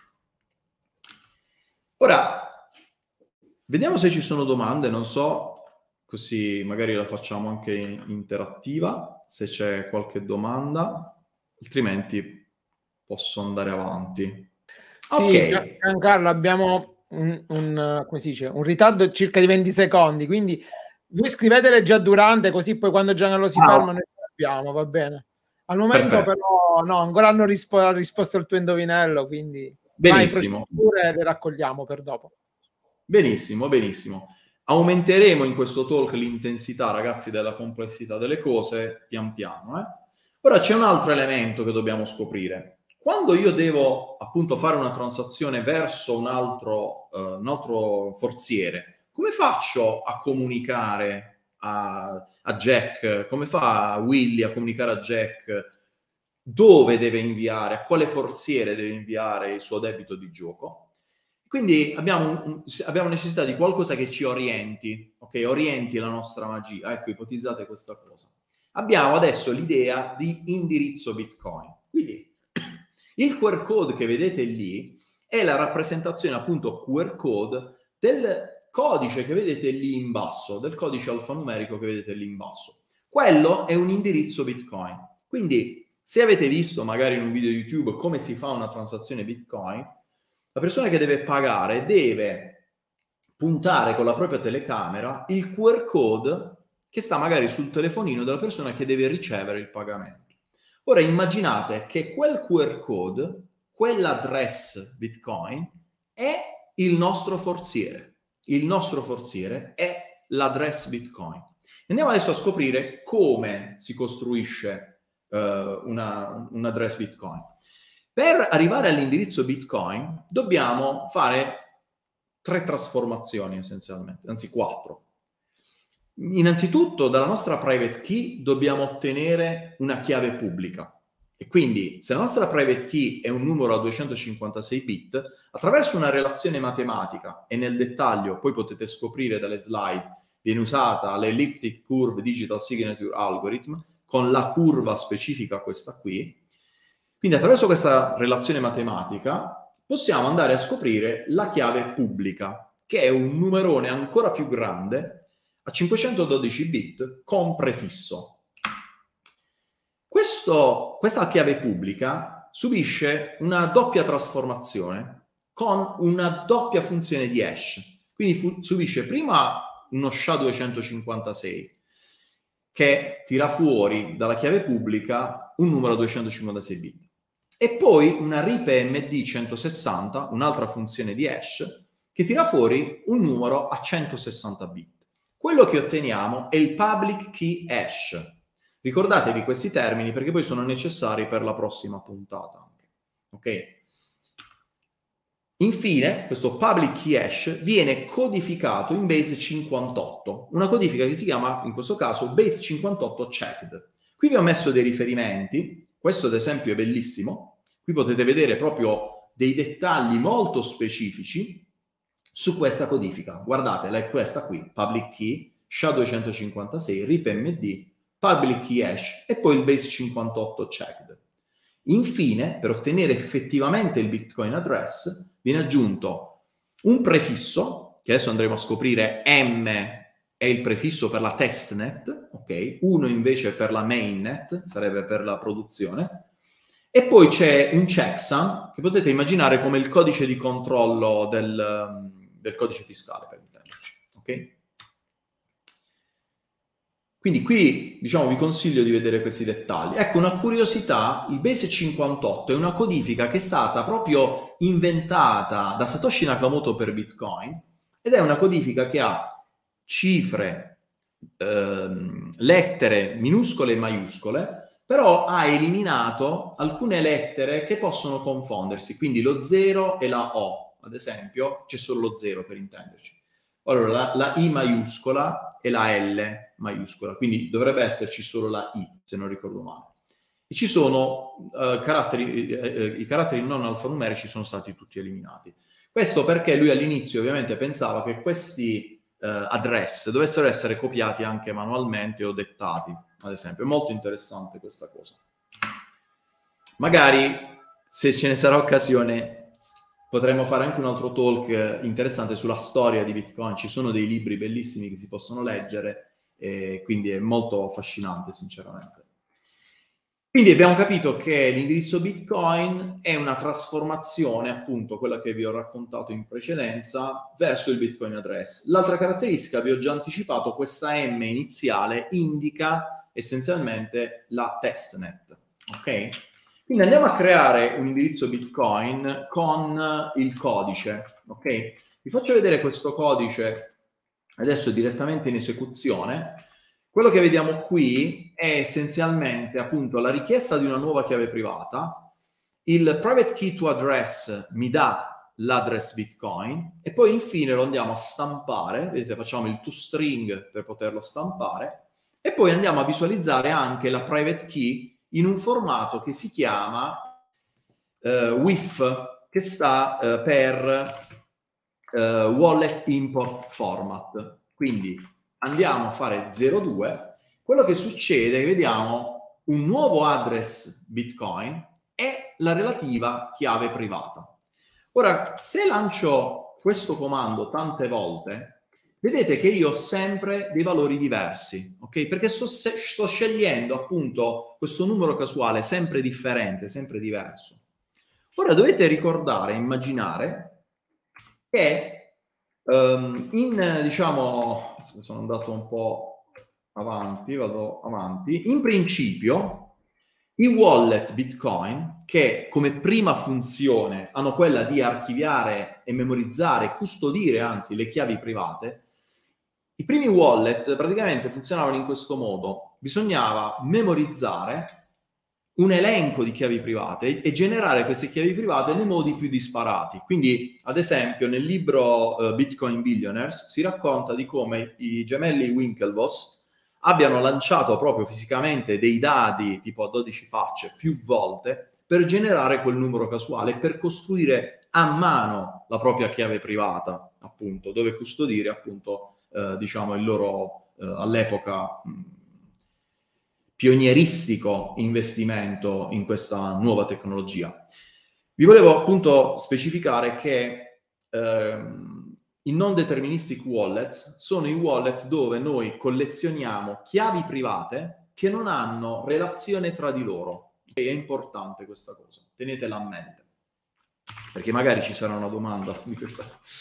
Ora, vediamo se ci sono domande, non so, così magari la facciamo anche interattiva, se c'è qualche domanda, altrimenti posso andare avanti. Sì, Ok. Giancarlo, abbiamo un, un, come si dice, un ritardo circa di venti secondi, quindi voi scrivetele già durante, così poi quando Giancarlo si Ah, ferma noi abbiamo, va bene. Al momento perfetto. però no, ancora hanno rispo- risposto al tuo indovinello, quindi Benissimo. pure le raccogliamo per dopo. Benissimo, benissimo. Aumenteremo in questo talk l'intensità, ragazzi, della complessità delle cose, pian piano. Eh? Ora c'è un altro elemento che dobbiamo scoprire. Quando io devo appunto fare una transazione verso un altro, uh, un altro forziere, come faccio a comunicare a, a Jack? Come fa Willy a comunicare a Jack dove deve inviare, a quale forziere deve inviare il suo debito di gioco? Quindi abbiamo, un, un, abbiamo necessità di qualcosa che ci orienti, ok? Orienti la nostra magia. Ecco, ipotizzate questa cosa. Abbiamo adesso l'idea di indirizzo Bitcoin. Quindi il Q R code che vedete lì è la rappresentazione appunto Q R code del codice che vedete lì in basso, del codice alfanumerico che vedete lì in basso. Quello è un indirizzo Bitcoin. Quindi se avete visto magari in un video YouTube come si fa una transazione Bitcoin, la persona che deve pagare deve puntare con la propria telecamera il Q R code che sta magari sul telefonino della persona che deve ricevere il pagamento. Ora immaginate che quel Q R code, quell'address Bitcoin, è il nostro forziere. Il nostro forziere è l'address Bitcoin. Andiamo adesso a scoprire come si costruisce uh, una, un address Bitcoin. Per arrivare all'indirizzo Bitcoin dobbiamo fare tre trasformazioni essenzialmente, anzi quattro. Innanzitutto dalla nostra private key dobbiamo ottenere una chiave pubblica e quindi se la nostra private key è un numero a duecentocinquantasei bit, attraverso una relazione matematica e nel dettaglio poi potete scoprire dalle slide, viene usata l'Elliptic Curve Digital Signature Algorithm con la curva specifica questa qui. Quindi attraverso questa relazione matematica possiamo andare a scoprire la chiave pubblica, che è un numerone ancora più grande a cinquecentododici bit con prefisso. Questo, questa chiave pubblica subisce una doppia trasformazione con una doppia funzione di hash. Quindi fu, subisce prima uno S H A duecentocinquantasei che tira fuori dalla chiave pubblica un numero a duecentocinquantasei bit. E poi una R I P M D centosessanta, un'altra funzione di hash, che tira fuori un numero a centosessanta bit. Quello che otteniamo è il public key hash. Ricordatevi questi termini perché poi sono necessari per la prossima puntata. Ok? Infine, questo public key hash viene codificato in base cinquantotto, una codifica che si chiama, in questo caso, base cinquantotto checked. Qui vi ho messo dei riferimenti, questo ad esempio è bellissimo, qui potete vedere proprio dei dettagli molto specifici su questa codifica. Guardate, è questa qui, public key, S H A duecentocinquantasei, R I P M D, public key hash e poi il base cinquantotto checked. Infine, per ottenere effettivamente il Bitcoin address, viene aggiunto un prefisso, che adesso andremo a scoprire. M è il prefisso per la testnet, ok? Uno invece per la mainnet, sarebbe per la produzione. E poi c'è un checksum, che potete immaginare come il codice di controllo del, del codice fiscale, per intenderci, ok? Quindi qui, diciamo, vi consiglio di vedere questi dettagli. Ecco, una curiosità, il base cinquantotto è una codifica che è stata proprio inventata da Satoshi Nakamoto per Bitcoin, ed è una codifica che ha cifre, ehm, lettere minuscole e maiuscole, però ha eliminato alcune lettere che possono confondersi, quindi lo zero e la O, ad esempio, c'è solo lo zero per intenderci. Allora, la, la I maiuscola e la L maiuscola, quindi dovrebbe esserci solo la I, se non ricordo male. E ci sono uh, caratteri, eh, eh, i caratteri non alfanumerici sono stati tutti eliminati. Questo perché lui all'inizio ovviamente pensava che questi uh, address dovessero essere copiati anche manualmente o dettati, ad esempio. È molto interessante questa cosa. Magari, se ce ne sarà occasione, potremmo fare anche un altro talk interessante sulla storia di Bitcoin. Ci sono dei libri bellissimi che si possono leggere, e quindi è molto affascinante, sinceramente. Quindi abbiamo capito che l'indirizzo Bitcoin è una trasformazione, appunto, quella che vi ho raccontato in precedenza, verso il Bitcoin address. L'altra caratteristica, vi ho già anticipato, questa M iniziale indica essenzialmente la testnet, ok? Quindi andiamo a creare un indirizzo Bitcoin con il codice, ok? Vi faccio vedere questo codice adesso direttamente in esecuzione. Quello che vediamo qui è essenzialmente appunto la richiesta di una nuova chiave privata, il private key to address mi dà l'address Bitcoin e poi infine lo andiamo a stampare, vedete facciamo il toString per poterlo stampare e poi andiamo a visualizzare anche la private key in un formato che si chiama uh, W I F, che sta uh, per uh, Wallet Import Format. Quindi andiamo a fare zero due, quello che succede è che vediamo un nuovo address Bitcoin e la relativa chiave privata. Ora, se lancio questo comando tante volte, vedete che io ho sempre dei valori diversi, ok? Perché sto, sto scegliendo appunto questo numero casuale sempre differente, sempre diverso. Ora dovete ricordare, immaginare che um, in, diciamo, sono andato un po' avanti, vado avanti, in principio i wallet Bitcoin, che come prima funzione hanno quella di archiviare e memorizzare, custodire anzi le chiavi private, i primi wallet praticamente funzionavano in questo modo. Bisognava memorizzare un elenco di chiavi private e generare queste chiavi private nei modi più disparati. Quindi, ad esempio, nel libro uh, Bitcoin Billionaires si racconta di come i gemelli Winklevoss abbiano lanciato proprio fisicamente dei dadi tipo a dodici facce più volte per generare quel numero casuale, per costruire a mano la propria chiave privata, appunto, dove custodire appunto Eh, diciamo il loro eh, all'epoca mh, pionieristico investimento in questa nuova tecnologia. Vi volevo appunto specificare che ehm, i non deterministic wallets sono i wallet dove noi collezioniamo chiavi private che non hanno relazione tra di loro. E è importante questa cosa, tenetela a mente, perché magari ci sarà una domanda di questa.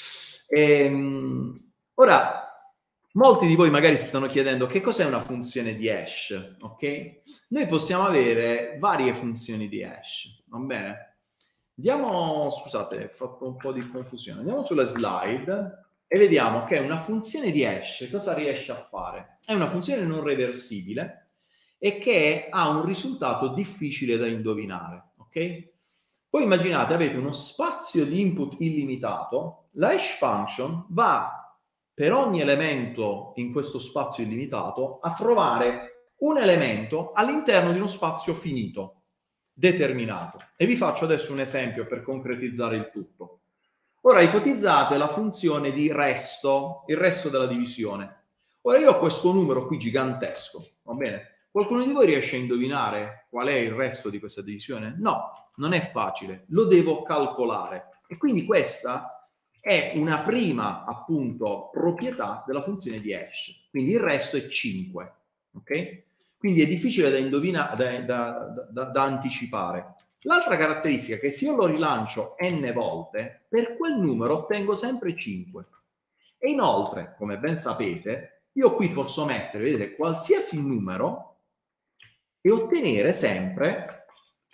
Ehm, ora, molti di voi magari si stanno chiedendo che cos'è una funzione di hash, ok? Noi possiamo avere varie funzioni di hash, va bene? Andiamo, scusate, ho fatto un po' di confusione. Andiamo sulla slide e vediamo che una funzione di hash cosa riesce a fare? È una funzione non reversibile e che ha un risultato difficile da indovinare, ok? Poi immaginate, avete uno spazio di input illimitato, la hash function va per ogni elemento in questo spazio illimitato a trovare un elemento all'interno di uno spazio finito, determinato. E vi faccio adesso un esempio per concretizzare il tutto. Ora ipotizzate la funzione di resto, il resto della divisione. Ora io ho questo numero qui gigantesco, va bene? Qualcuno di voi riesce a indovinare qual è il resto di questa divisione? No, non è facile, lo devo calcolare. E quindi questa è una prima, appunto, proprietà della funzione di hash. Quindi il resto è cinque, ok? Quindi è difficile da indovinare, da, da, da, da anticipare. L'altra caratteristica è che se io lo rilancio n volte, per quel numero ottengo sempre cinque. E inoltre, come ben sapete, io qui posso mettere, vedete, qualsiasi numero e ottenere sempre,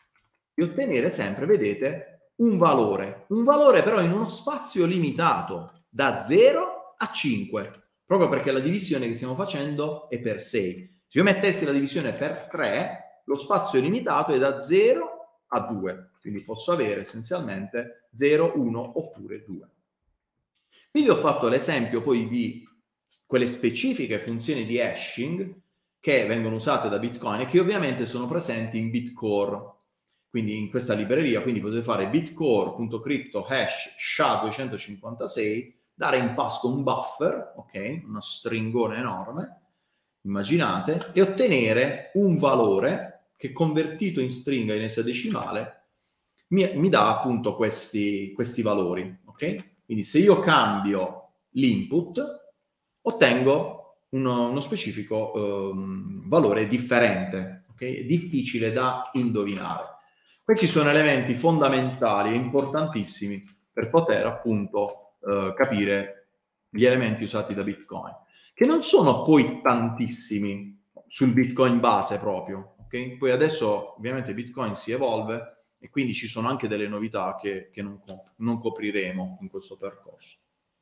e ottenere sempre, vedete, un valore. Un valore però in uno spazio limitato, da zero a cinque, proprio perché la divisione che stiamo facendo è per sei. Se io mettessi la divisione per tre, lo spazio è limitato è da zero a due, quindi posso avere essenzialmente zero, uno oppure due. Qui vi ho fatto l'esempio poi di quelle specifiche funzioni di hashing che vengono usate da Bitcoin e che ovviamente sono presenti in Bitcore, quindi in questa libreria. Quindi potete fare bitcore.crypto hash S H A duecentocinquantasei, dare in pasto un buffer, ok, uno stringone enorme, immaginate, e ottenere un valore che convertito in stringa in esadecimale mi, mi dà appunto questi, questi valori, ok? Quindi se io cambio l'input ottengo uno, uno specifico um, valore differente, ok? È difficile da indovinare. Questi sono elementi fondamentali e importantissimi per poter appunto uh, capire gli elementi usati da Bitcoin, che non sono poi tantissimi sul Bitcoin base proprio, ok? Poi adesso ovviamente Bitcoin si evolve e quindi ci sono anche delle novità che, che non, non copriremo in questo percorso.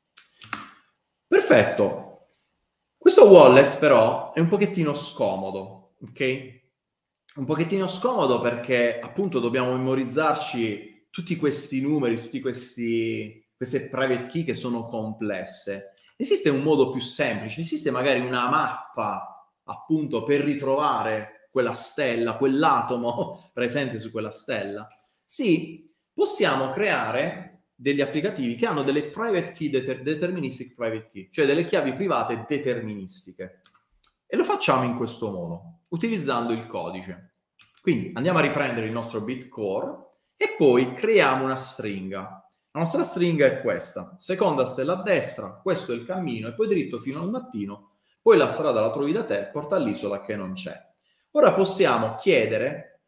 Perfetto. Questo wallet però è un pochettino scomodo, ok? Un pochettino scomodo perché appunto dobbiamo memorizzarci tutti questi numeri, tutti questi queste private key che sono complesse. Esiste un modo più semplice, esiste magari una mappa appunto per ritrovare quella stella, quell'atomo presente su quella stella? Sì, possiamo creare degli applicativi che hanno delle private key, deter deterministic private key, cioè delle chiavi private deterministiche. E lo facciamo in questo modo, utilizzando il codice. Quindi andiamo a riprendere il nostro Bitcore e poi creiamo una stringa. La nostra stringa è questa: seconda stella a destra, questo è il cammino, e poi dritto fino al mattino, poi la strada la trovi da te, porta all'isola che non c'è. Ora possiamo chiedere,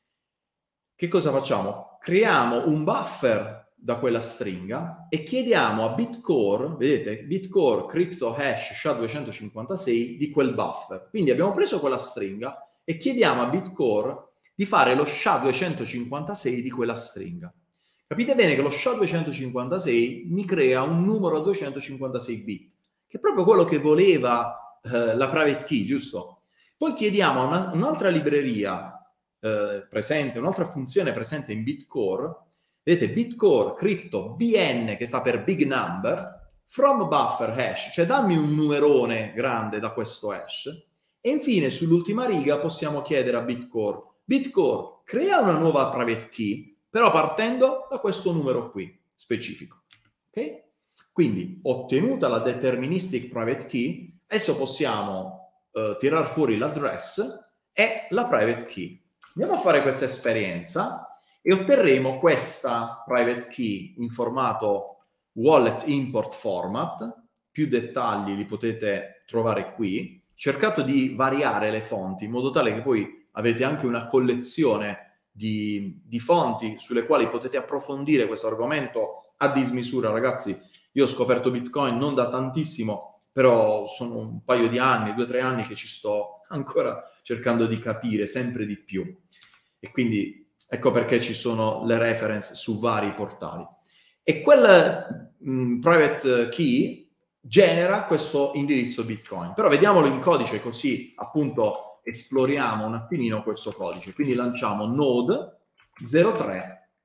che cosa facciamo? Creiamo un buffer da quella stringa e chiediamo a Bitcore, vedete, Bitcore crypto hash S H A duecentocinquantasei di quel buffer. Quindi abbiamo preso quella stringa e chiediamo a Bitcore di fare lo S H A duecentocinquantasei di quella stringa. Capite bene che lo S H A duecentocinquantasei mi crea un numero a duecentocinquantasei bit, che è proprio quello che voleva eh, la private key, giusto? Poi chiediamo a un'altra libreria eh, presente, un'altra funzione presente in Bitcore. Vedete, Bitcore crypto B N, che sta per big number, from buffer hash, cioè dammi un numerone grande da questo hash. E infine sull'ultima riga possiamo chiedere a Bitcore, Bitcore crea una nuova private key, però partendo da questo numero qui, specifico. Ok? Quindi, ottenuta la deterministic private key, adesso possiamo uh, tirar fuori l'address e la private key. Andiamo a fare questa esperienza e otterremo questa private key in formato wallet import format. Più dettagli li potete trovare qui. Cercato di variare le fonti in modo tale che poi avete anche una collezione di, di fonti sulle quali potete approfondire questo argomento a dismisura. Ragazzi, io ho scoperto Bitcoin non da tantissimo, però sono un paio di anni, due o tre anni che ci sto ancora cercando di capire sempre di più. E quindi ecco perché ci sono le reference su vari portali. E quel mh, private key genera questo indirizzo Bitcoin. Però vediamolo in codice, così appunto esploriamo un attimino questo codice. Quindi lanciamo node zero tre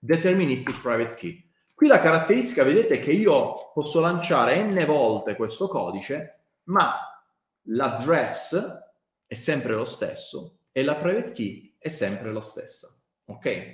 deterministic private key. Qui la caratteristica, vedete, che io posso lanciare n volte questo codice, ma l'address è sempre lo stesso e la private key è sempre la stessa. Ok?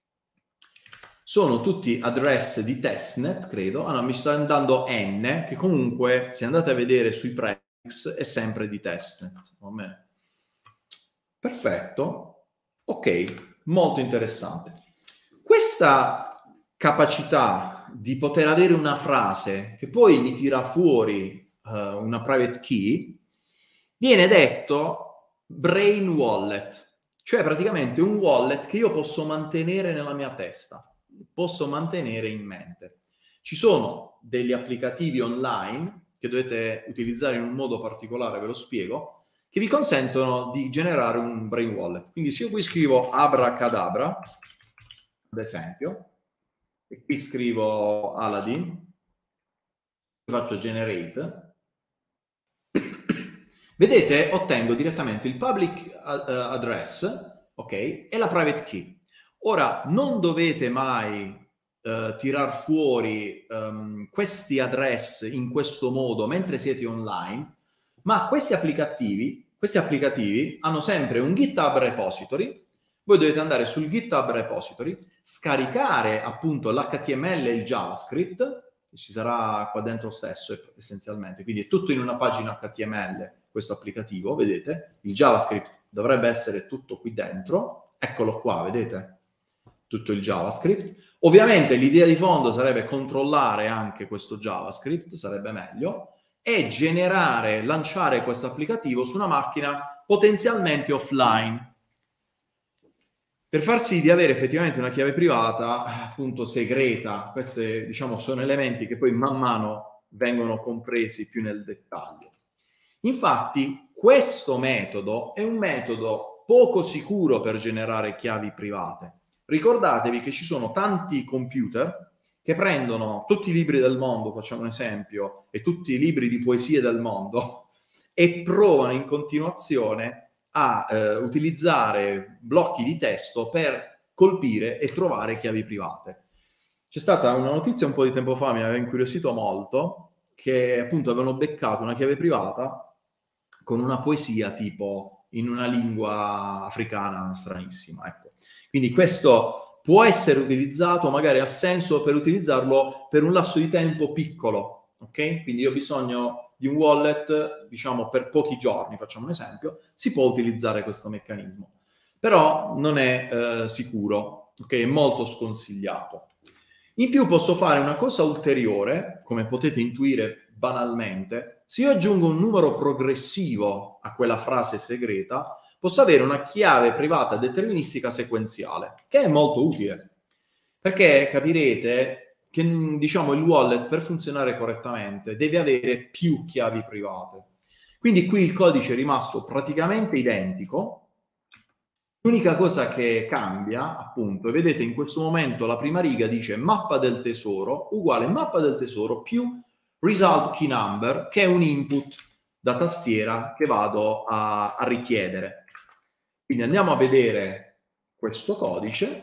Sono tutti address di testnet, credo. Ah no, mi sta andando n, che comunque, se andate a vedere sui prefix, è sempre di testnet. Va bene? Perfetto. Ok, molto interessante. Questa capacità di poter avere una frase che poi mi tira fuori uh, una private key viene detto brain wallet, cioè praticamente un wallet che io posso mantenere nella mia testa, posso mantenere in mente. Ci sono degli applicativi online che dovete utilizzare in un modo particolare, ve lo spiego, che vi consentono di generare un brain wallet. Quindi se io qui scrivo abracadabra, ad esempio, e qui scrivo Aladdin, faccio generate, vedete, ottengo direttamente il public address, ok, e la private key. Ora, non dovete mai uh, tirar fuori um, questi address in questo modo mentre siete online, ma questi applicativi, questi applicativi hanno sempre un GitHub repository. Voi dovete andare sul GitHub repository, scaricare appunto l'H T M L e il JavaScript, che ci sarà qua dentro stesso essenzialmente, quindi è tutto in una pagina H T M L questo applicativo, vedete? Il JavaScript dovrebbe essere tutto qui dentro, eccolo qua, vedete? Tutto il JavaScript. Ovviamente l'idea di fondo sarebbe controllare anche questo JavaScript, sarebbe meglio, e generare, lanciare questo applicativo su una macchina potenzialmente offline, per far sì di avere effettivamente una chiave privata, appunto segreta. Questi, diciamo, sono elementi che poi man mano vengono compresi più nel dettaglio. Infatti, questo metodo è un metodo poco sicuro per generare chiavi private. Ricordatevi che ci sono tanti computer che prendono tutti i libri del mondo, facciamo un esempio, e tutti i libri di poesie del mondo e provano in continuazione a eh, utilizzare blocchi di testo per colpire e trovare chiavi private. C'è stata una notizia un po' di tempo fa, mi aveva incuriosito molto, che appunto avevano beccato una chiave privata con una poesia tipo in una lingua africana stranissima, ecco. Quindi questo può essere utilizzato, magari ha senso per utilizzarlo per un lasso di tempo piccolo, ok? Quindi io ho bisogno di un wallet, diciamo, per pochi giorni, facciamo un esempio, si può utilizzare questo meccanismo. Però non è eh, sicuro, ok? È molto sconsigliato. In più posso fare una cosa ulteriore, come potete intuire banalmente. Se io aggiungo un numero progressivo a quella frase segreta, posso avere una chiave privata deterministica sequenziale, che è molto utile. Perché capirete che, diciamo, il wallet per funzionare correttamente deve avere più chiavi private. Quindi qui il codice è rimasto praticamente identico. L'unica cosa che cambia, appunto, e vedete in questo momento la prima riga dice mappa del tesoro uguale mappa del tesoro più result key number, che è un input da tastiera che vado a, a richiedere. Quindi andiamo a vedere questo codice.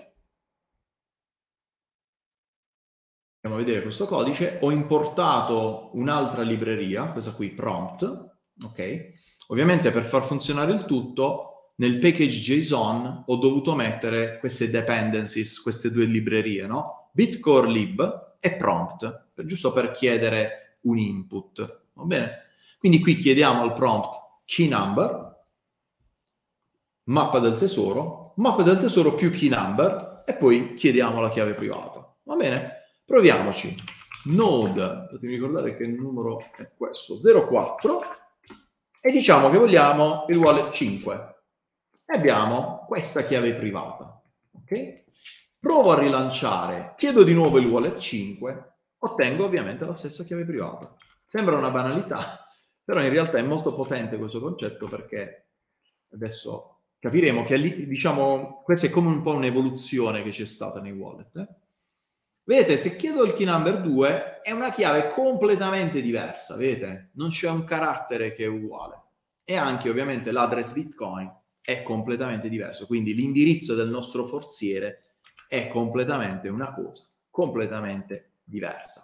Andiamo a vedere questo codice. Ho importato un'altra libreria, questa qui, prompt, ok? Ovviamente per far funzionare il tutto, nel package JSON ho dovuto mettere queste dependencies, queste due librerie, no? Bitcore lib e prompt, per, giusto per chiedere un input, va bene? Quindi qui chiediamo al prompt key number, mappa del tesoro, mappa del tesoro più key number, e poi chiediamo la chiave privata, va bene? Proviamoci. Node, potete ricordare che il numero è questo, zero quattro, e diciamo che vogliamo il wallet cinque. E abbiamo questa chiave privata. Ok? Provo a rilanciare, chiedo di nuovo il wallet cinque, ottengo ovviamente la stessa chiave privata. Sembra una banalità, però in realtà è molto potente questo concetto, perché adesso capiremo che lì, diciamo, questa è come un po' un'evoluzione che c'è stata nei wallet, eh? Vedete, se chiedo il key number due è una chiave completamente diversa, vedete? Non c'è un carattere che è uguale. E anche ovviamente l'address Bitcoin è completamente diverso, quindi l'indirizzo del nostro forziere è completamente una cosa completamente diversa.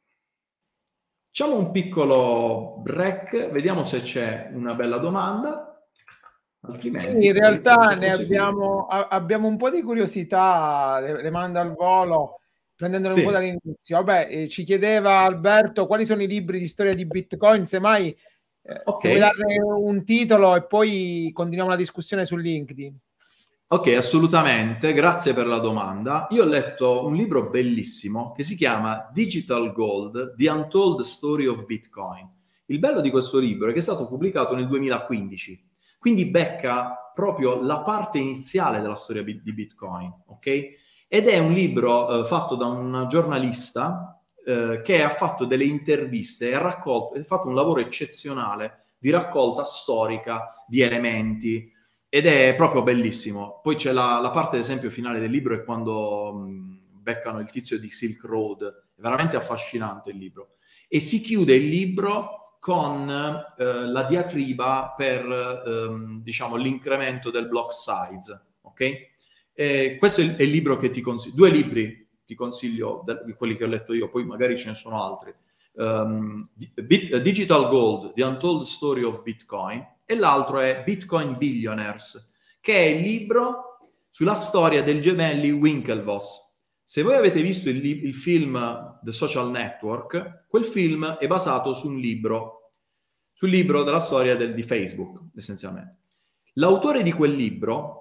Facciamo un piccolo break, vediamo se c'è una bella domanda. Altrimenti, sì, in realtà ne abbiamo, abbiamo un po' di curiosità, le, le mando al volo, prendendole sì. un po' dall'inizio. Vabbè, eh, ci chiedeva Alberto quali sono i libri di storia di Bitcoin, semmai eh, okay. se vuoi dare un titolo e poi continuiamo la discussione su LinkedIn. Ok, assolutamente, grazie per la domanda. Io ho letto un libro bellissimo che si chiama Digital Gold, The Untold Story of Bitcoin. Il bello di questo libro è che è stato pubblicato nel duemilaquindici, quindi becca proprio la parte iniziale della storia di Bitcoin, ok? Ed è un libro eh, fatto da un giornalista eh, che ha fatto delle interviste e ha raccolto, ha fatto un lavoro eccezionale di raccolta storica di elementi, ed è proprio bellissimo. Poi c'è la, la parte, ad esempio, finale del libro, è quando mh, beccano il tizio di Silk Road, è veramente affascinante il libro. E si chiude il libro con eh, la diatriba per, ehm, diciamo, l'incremento del block size, ok? E questo è il, è il libro che ti consiglio. Due libri ti consiglio, di quelli che ho letto io, poi magari ce ne sono altri. Um, Digital Gold, The Untold Story of Bitcoin, e l'altro è Bitcoin Billionaires, che è il libro sulla storia dei gemelli Winklevoss. Se voi avete visto il, il film The Social Network, quel film è basato su un libro, sul libro della storia del, di Facebook, essenzialmente. L'autore di quel libro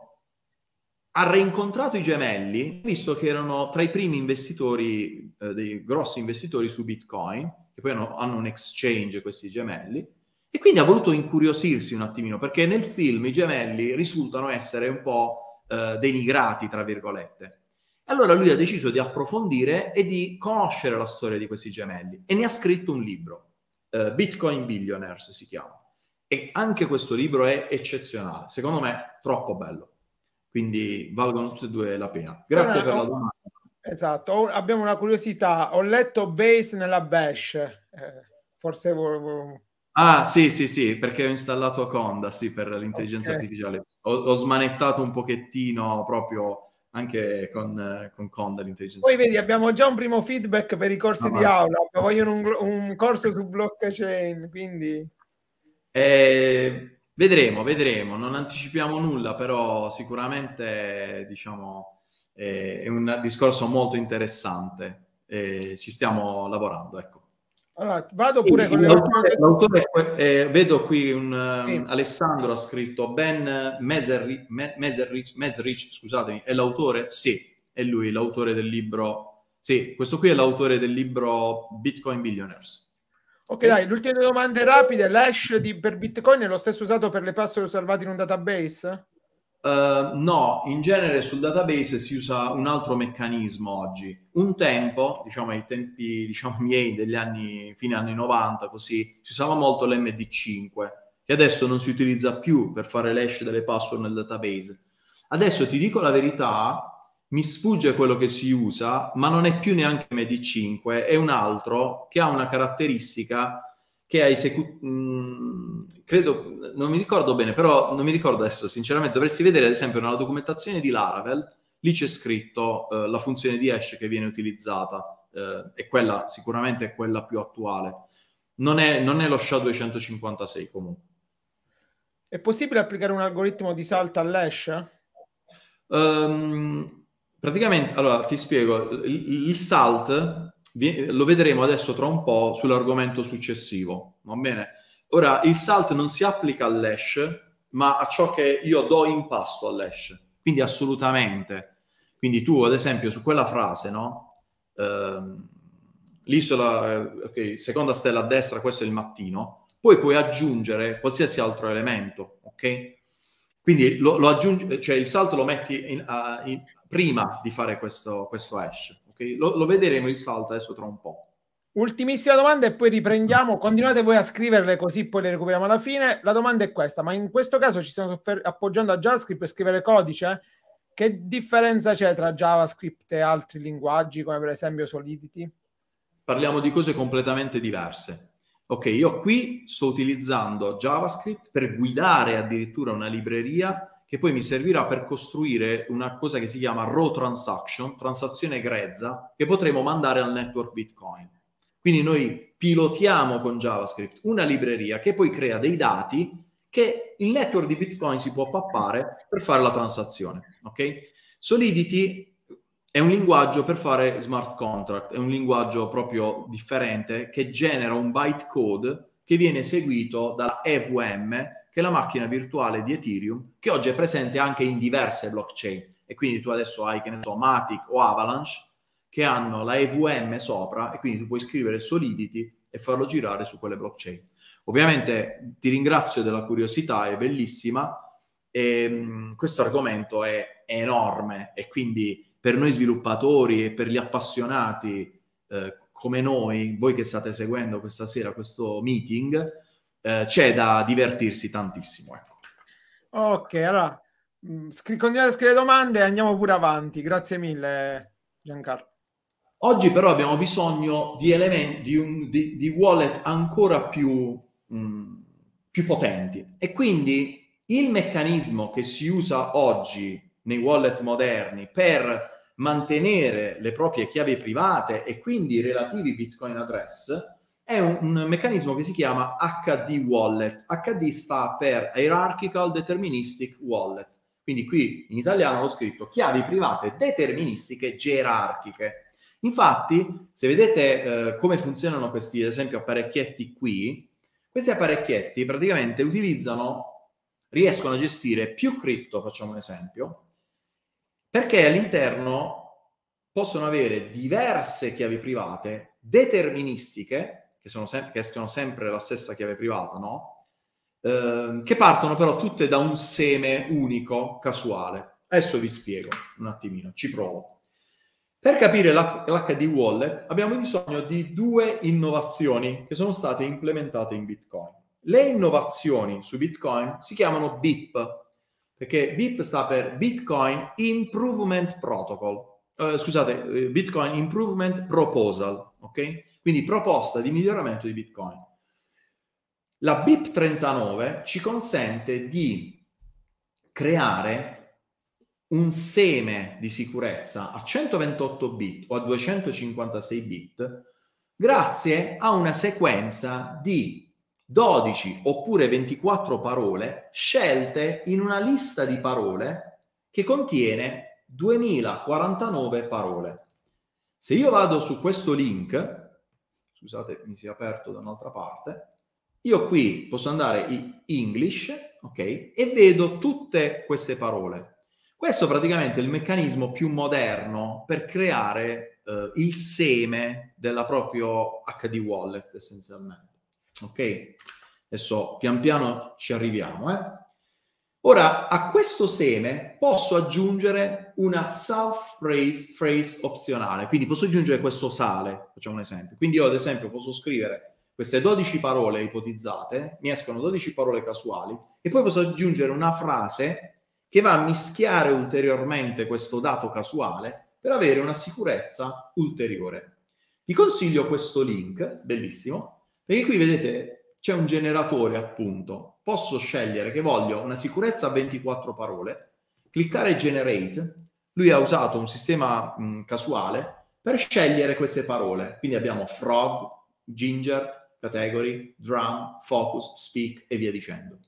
ha reincontrato i gemelli, visto che erano tra i primi investitori, eh, dei grossi investitori su Bitcoin, che poi hanno, hanno un exchange, questi gemelli, e quindi ha voluto incuriosirsi un attimino, perché nel film i gemelli risultano essere un po' eh, denigrati, tra virgolette. Allora lui ha deciso di approfondire e di conoscere la storia di questi gemelli, e ne ha scritto un libro, eh, Bitcoin Billionaires si chiama. E anche questo libro è eccezionale, secondo me troppo bello. Quindi valgono tutte e due la pena. Grazie per la domanda. Esatto, abbiamo una curiosità. Ho letto Base nella Bash. Eh, forse... Ah, sì, sì, sì, perché ho installato Conda, sì, per l'intelligenza okay. artificiale. Ho, ho smanettato un pochettino proprio anche con, con Conda l'intelligenza Poi artificiale. vedi, abbiamo già un primo feedback per i corsi no, di ma... aula. Vogliono un, un corso su blockchain, quindi... Eh, vedremo, vedremo. Non anticipiamo nulla, però sicuramente, diciamo, eh, è un discorso molto interessante. Eh, ci stiamo lavorando, ecco. Allora, vado sì, pure con l'autore, l'autore eh, vedo qui un sì. um, Alessandro ha scritto Ben Mezerich, Mezerich, Mezerich, scusatemi, è l'autore? Sì, è lui, l'autore del libro. Sì, questo qui è l'autore del libro Bitcoin Billionaires. Ok, okay. Dai, le ultime domande rapide. L'hash di, per Bitcoin è lo stesso usato per le password salvate in un database? Uh, no, in genere sul database si usa un altro meccanismo oggi. Un tempo, diciamo ai tempi diciamo, miei degli anni, fine anni novanta, così, si usava molto l'emme di cinque, che adesso non si utilizza più per fare l'hash delle password nel database. Adesso ti dico la verità, mi sfugge quello che si usa, ma non è più neanche emme di cinque, è un altro che ha una caratteristica che ha esecu- mh, credo, non mi ricordo bene, però non mi ricordo adesso, sinceramente, dovresti vedere ad esempio nella documentazione di Laravel, lì c'è scritto eh, la funzione di hash che viene utilizzata, eh, e quella sicuramente è quella più attuale. Non è, non è lo S H A duecentocinquantasei comunque. È possibile applicare un algoritmo di salto all'hash? Um, praticamente, allora ti spiego, il, il salt lo vedremo adesso tra un po' sull'argomento successivo, va bene? Ora, il salt non si applica all'hash, ma a ciò che io do in pasto all'hash, quindi assolutamente. Quindi tu, ad esempio, su quella frase, no? Ehm, l'isola, ok, seconda stella a destra, questo è il mattino, poi puoi aggiungere qualsiasi altro elemento, ok? Quindi lo, lo aggiungi, cioè il salto lo metti in, uh, in, prima di fare questo, questo hash. Okay? Lo, lo vedremo il salto adesso tra un po'. Ultimissima domanda e poi riprendiamo. Continuate voi a scriverle così poi le recuperiamo alla fine. La domanda è questa, ma in questo caso ci stiamo appoggiando a JavaScript per scrivere codice? Che differenza c'è tra JavaScript e altri linguaggi come per esempio Solidity? Parliamo di cose completamente diverse. Ok, io qui sto utilizzando JavaScript per guidare addirittura una libreria che poi mi servirà per costruire una cosa che si chiama raw transaction, transazione grezza, che potremo mandare al network Bitcoin. Quindi noi pilotiamo con JavaScript una libreria che poi crea dei dati che il network di Bitcoin si può pappare per fare la transazione. Ok? Solidity è un linguaggio per fare smart contract, è un linguaggio proprio differente che genera un bytecode che viene eseguito dalla E V M, che è la macchina virtuale di Ethereum, che oggi è presente anche in diverse blockchain. E quindi tu adesso hai, che ne so, Matic o Avalanche, che hanno la E V M sopra, e quindi tu puoi scrivere Solidity e farlo girare su quelle blockchain. Ovviamente ti ringrazio della curiosità, è bellissima, e mh, questo argomento è enorme, e quindi per noi sviluppatori e per gli appassionati eh, come noi, voi che state seguendo questa sera questo meeting, eh, c'è da divertirsi tantissimo. Ecco. Ok, allora mh, scri- continuate a scrivere domande e andiamo pure avanti. Grazie mille, Giancarlo. Oggi però abbiamo bisogno di elementi, di, un, di, di wallet ancora più, mh, più potenti, e quindi il meccanismo che si usa oggi nei wallet moderni per mantenere le proprie chiavi private e quindi i relativi Bitcoin address è un, un meccanismo che si chiama H D wallet. H D sta per Hierarchical Deterministic Wallet. Quindi qui in italiano l'ho scritto chiavi private deterministiche gerarchiche. Infatti, se vedete eh, come funzionano questi, ad esempio, apparecchietti qui, questi apparecchietti praticamente utilizzano, riescono a gestire più cripto, facciamo un esempio, perché all'interno possono avere diverse chiavi private deterministiche, che, sono sem- che escono sempre la stessa chiave privata, no? Eh, che partono però tutte da un seme unico, casuale. Adesso vi spiego un attimino, ci provo. Per capire l'H D Wallet abbiamo bisogno di due innovazioni che sono state implementate in Bitcoin. Le innovazioni su Bitcoin si chiamano B I P, perché B I P sta per Bitcoin Improvement Protocol, eh, scusate, Bitcoin Improvement Proposal, ok? Quindi proposta di miglioramento di Bitcoin. La B I P trentanove ci consente di creare un seme di sicurezza a centoventotto bit o a duecentocinquantasei bit grazie a una sequenza di dodici oppure ventiquattro parole scelte in una lista di parole che contiene duemilaquarantanove parole. Se io vado su questo link, scusate, mi si è aperto da un'altra parte, io qui posso andare in English, ok, e vedo tutte queste parole. Questo praticamente è il meccanismo più moderno per creare eh, il seme della proprio H D Wallet, essenzialmente. Ok? Adesso pian piano ci arriviamo. Eh? Ora, a questo seme posso aggiungere una self phrase, phrase opzionale, quindi posso aggiungere questo sale, facciamo un esempio. Quindi io ad esempio posso scrivere queste dodici parole ipotizzate, mi escono dodici parole casuali, e poi posso aggiungere una frase che va a mischiare ulteriormente questo dato casuale per avere una sicurezza ulteriore. Vi consiglio questo link, bellissimo, perché qui vedete c'è un generatore, appunto. Posso scegliere che voglio una sicurezza a ventiquattro parole, cliccare Generate, lui ha usato un sistema mh, casuale per scegliere queste parole. Quindi abbiamo frog, ginger, category, drum, focus, speak e via dicendo.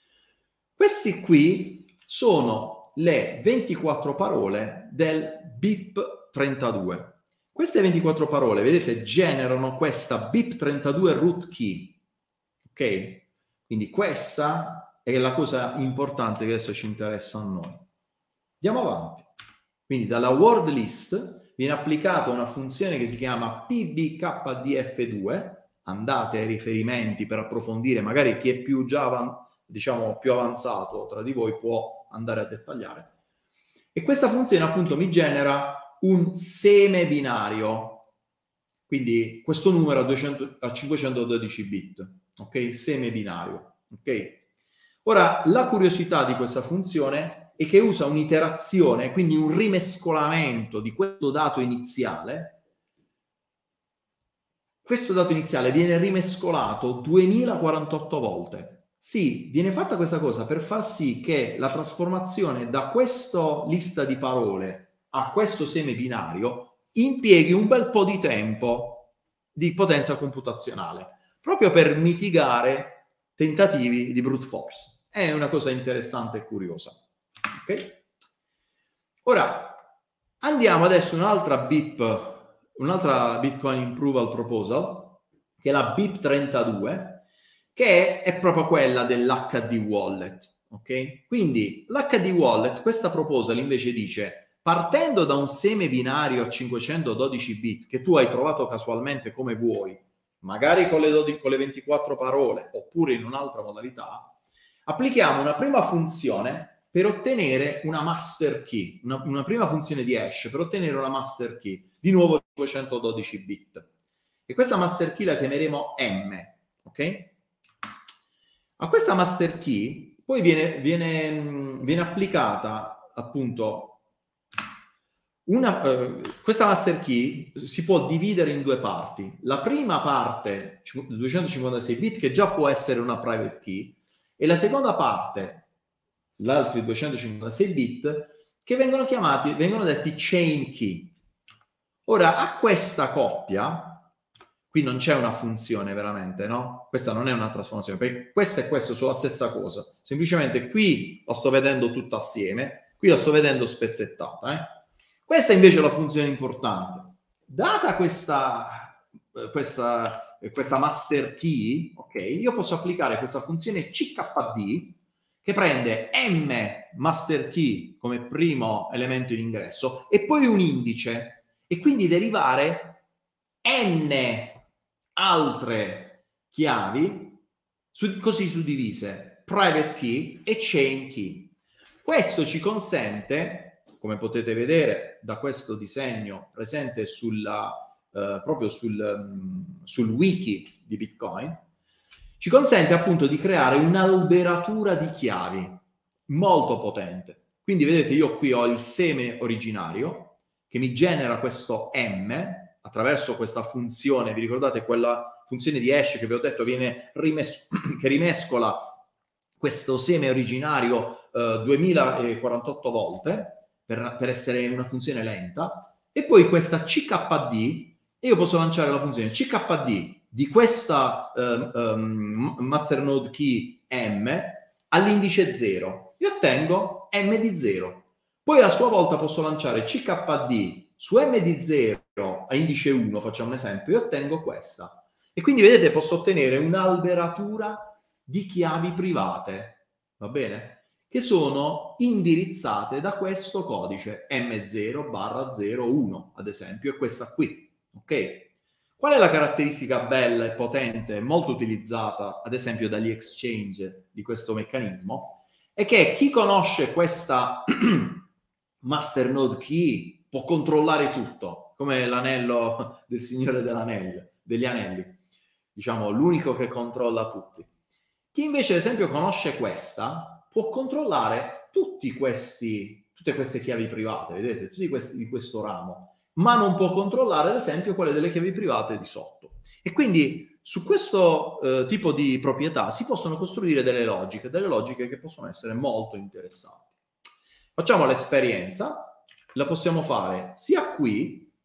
Questi qui sono le ventiquattro parole del B I P trentadue. Queste ventiquattro parole, vedete, generano questa B I P trentadue root key. Ok? Quindi questa è la cosa importante che adesso ci interessa a noi. Andiamo avanti. Quindi dalla word list viene applicata una funzione che si chiama P B K D F due. Andate ai riferimenti per approfondire, magari chi è più già diciamo più avanzato tra di voi può andare a dettagliare. E questa funzione appunto mi genera un seme binario, quindi questo numero a, duecento, a cinquecentododici bit, ok? Seme binario, ok? Ora, la curiosità di questa funzione è che usa un'iterazione, quindi un rimescolamento di questo dato iniziale. Questo dato iniziale viene rimescolato duemilaquarantotto volte. Sì, viene fatta questa cosa per far sì che la trasformazione da questa lista di parole a questo seme binario impieghi un bel po' di tempo di potenza computazionale, proprio per mitigare tentativi di brute force. È una cosa interessante e curiosa. Ok? Ora, andiamo adesso un'altra B I P, un'altra Bitcoin Approval Proposal, che è la B I P trentadue, che è proprio quella dell'H D Wallet, ok? Quindi l'H D Wallet, questa proposal invece dice, partendo da un seme binario a cinquecentododici bit che tu hai trovato casualmente come vuoi, magari con le, dodici, con le ventiquattro parole oppure in un'altra modalità, applichiamo una prima funzione per ottenere una master key, una, una prima funzione di hash per ottenere una master key, di nuovo cinquecentododici bit. E questa master key la chiameremo M, ok? A questa master key poi viene, viene, viene applicata appunto una, eh, questa master key si può dividere in due parti. La prima parte, duecentocinquantasei bit, che già può essere una private key, e la seconda parte, gli altri duecentocinquantasei bit, che vengono chiamati, vengono detti chain key. Ora, a questa coppia, qui non c'è una funzione veramente, no? Questa non è una trasformazione, perché questo e questo sono la stessa cosa. Semplicemente qui la sto vedendo tutta assieme, qui la sto vedendo spezzettata. Eh? Questa invece è la funzione importante. Data questa, questa, questa master key, ok, io posso applicare questa funzione C K D che prende M master key come primo elemento in ingresso e poi un indice e quindi derivare N altre chiavi su, così suddivise, private key e chain key. Questo ci consente, come potete vedere da questo disegno presente sulla, eh, proprio sul, um, sul wiki di Bitcoin, ci consente appunto di creare un'alberatura di chiavi molto potente. Quindi vedete, io qui ho il seme originario che mi genera questo M attraverso questa funzione. Vi ricordate quella funzione di hash che vi ho detto viene rimes- che rimescola questo seme originario eh, duemilaquarantotto volte per, per essere una funzione lenta, e poi questa C K D, e io posso lanciare la funzione C K D di questa um, um, masternode key M all'indice zero e ottengo M di zero. Poi a sua volta posso lanciare C K D su M di zero a indice uno, facciamo un esempio, e ottengo questa. E quindi vedete, posso ottenere un'alberatura di chiavi private, va bene? Che sono indirizzate da questo codice M zero barra zero uno, ad esempio, è questa qui, ok? Qual è la caratteristica bella e potente, molto utilizzata, ad esempio, dagli exchange di questo meccanismo? È che chi conosce questa masternode key può controllare tutto, come l'anello del Signore dell'Anello, degli Anelli, diciamo, l'unico che controlla tutti. Chi invece, ad esempio, conosce questa, può controllare tutti questi, tutte queste chiavi private, vedete, tutti questi di questo ramo, ma non può controllare, ad esempio, quelle delle chiavi private di sotto. E quindi su questo eh, tipo di proprietà si possono costruire delle logiche, delle logiche che possono essere molto interessanti. Facciamo l'esperienza. La possiamo fare sia qui,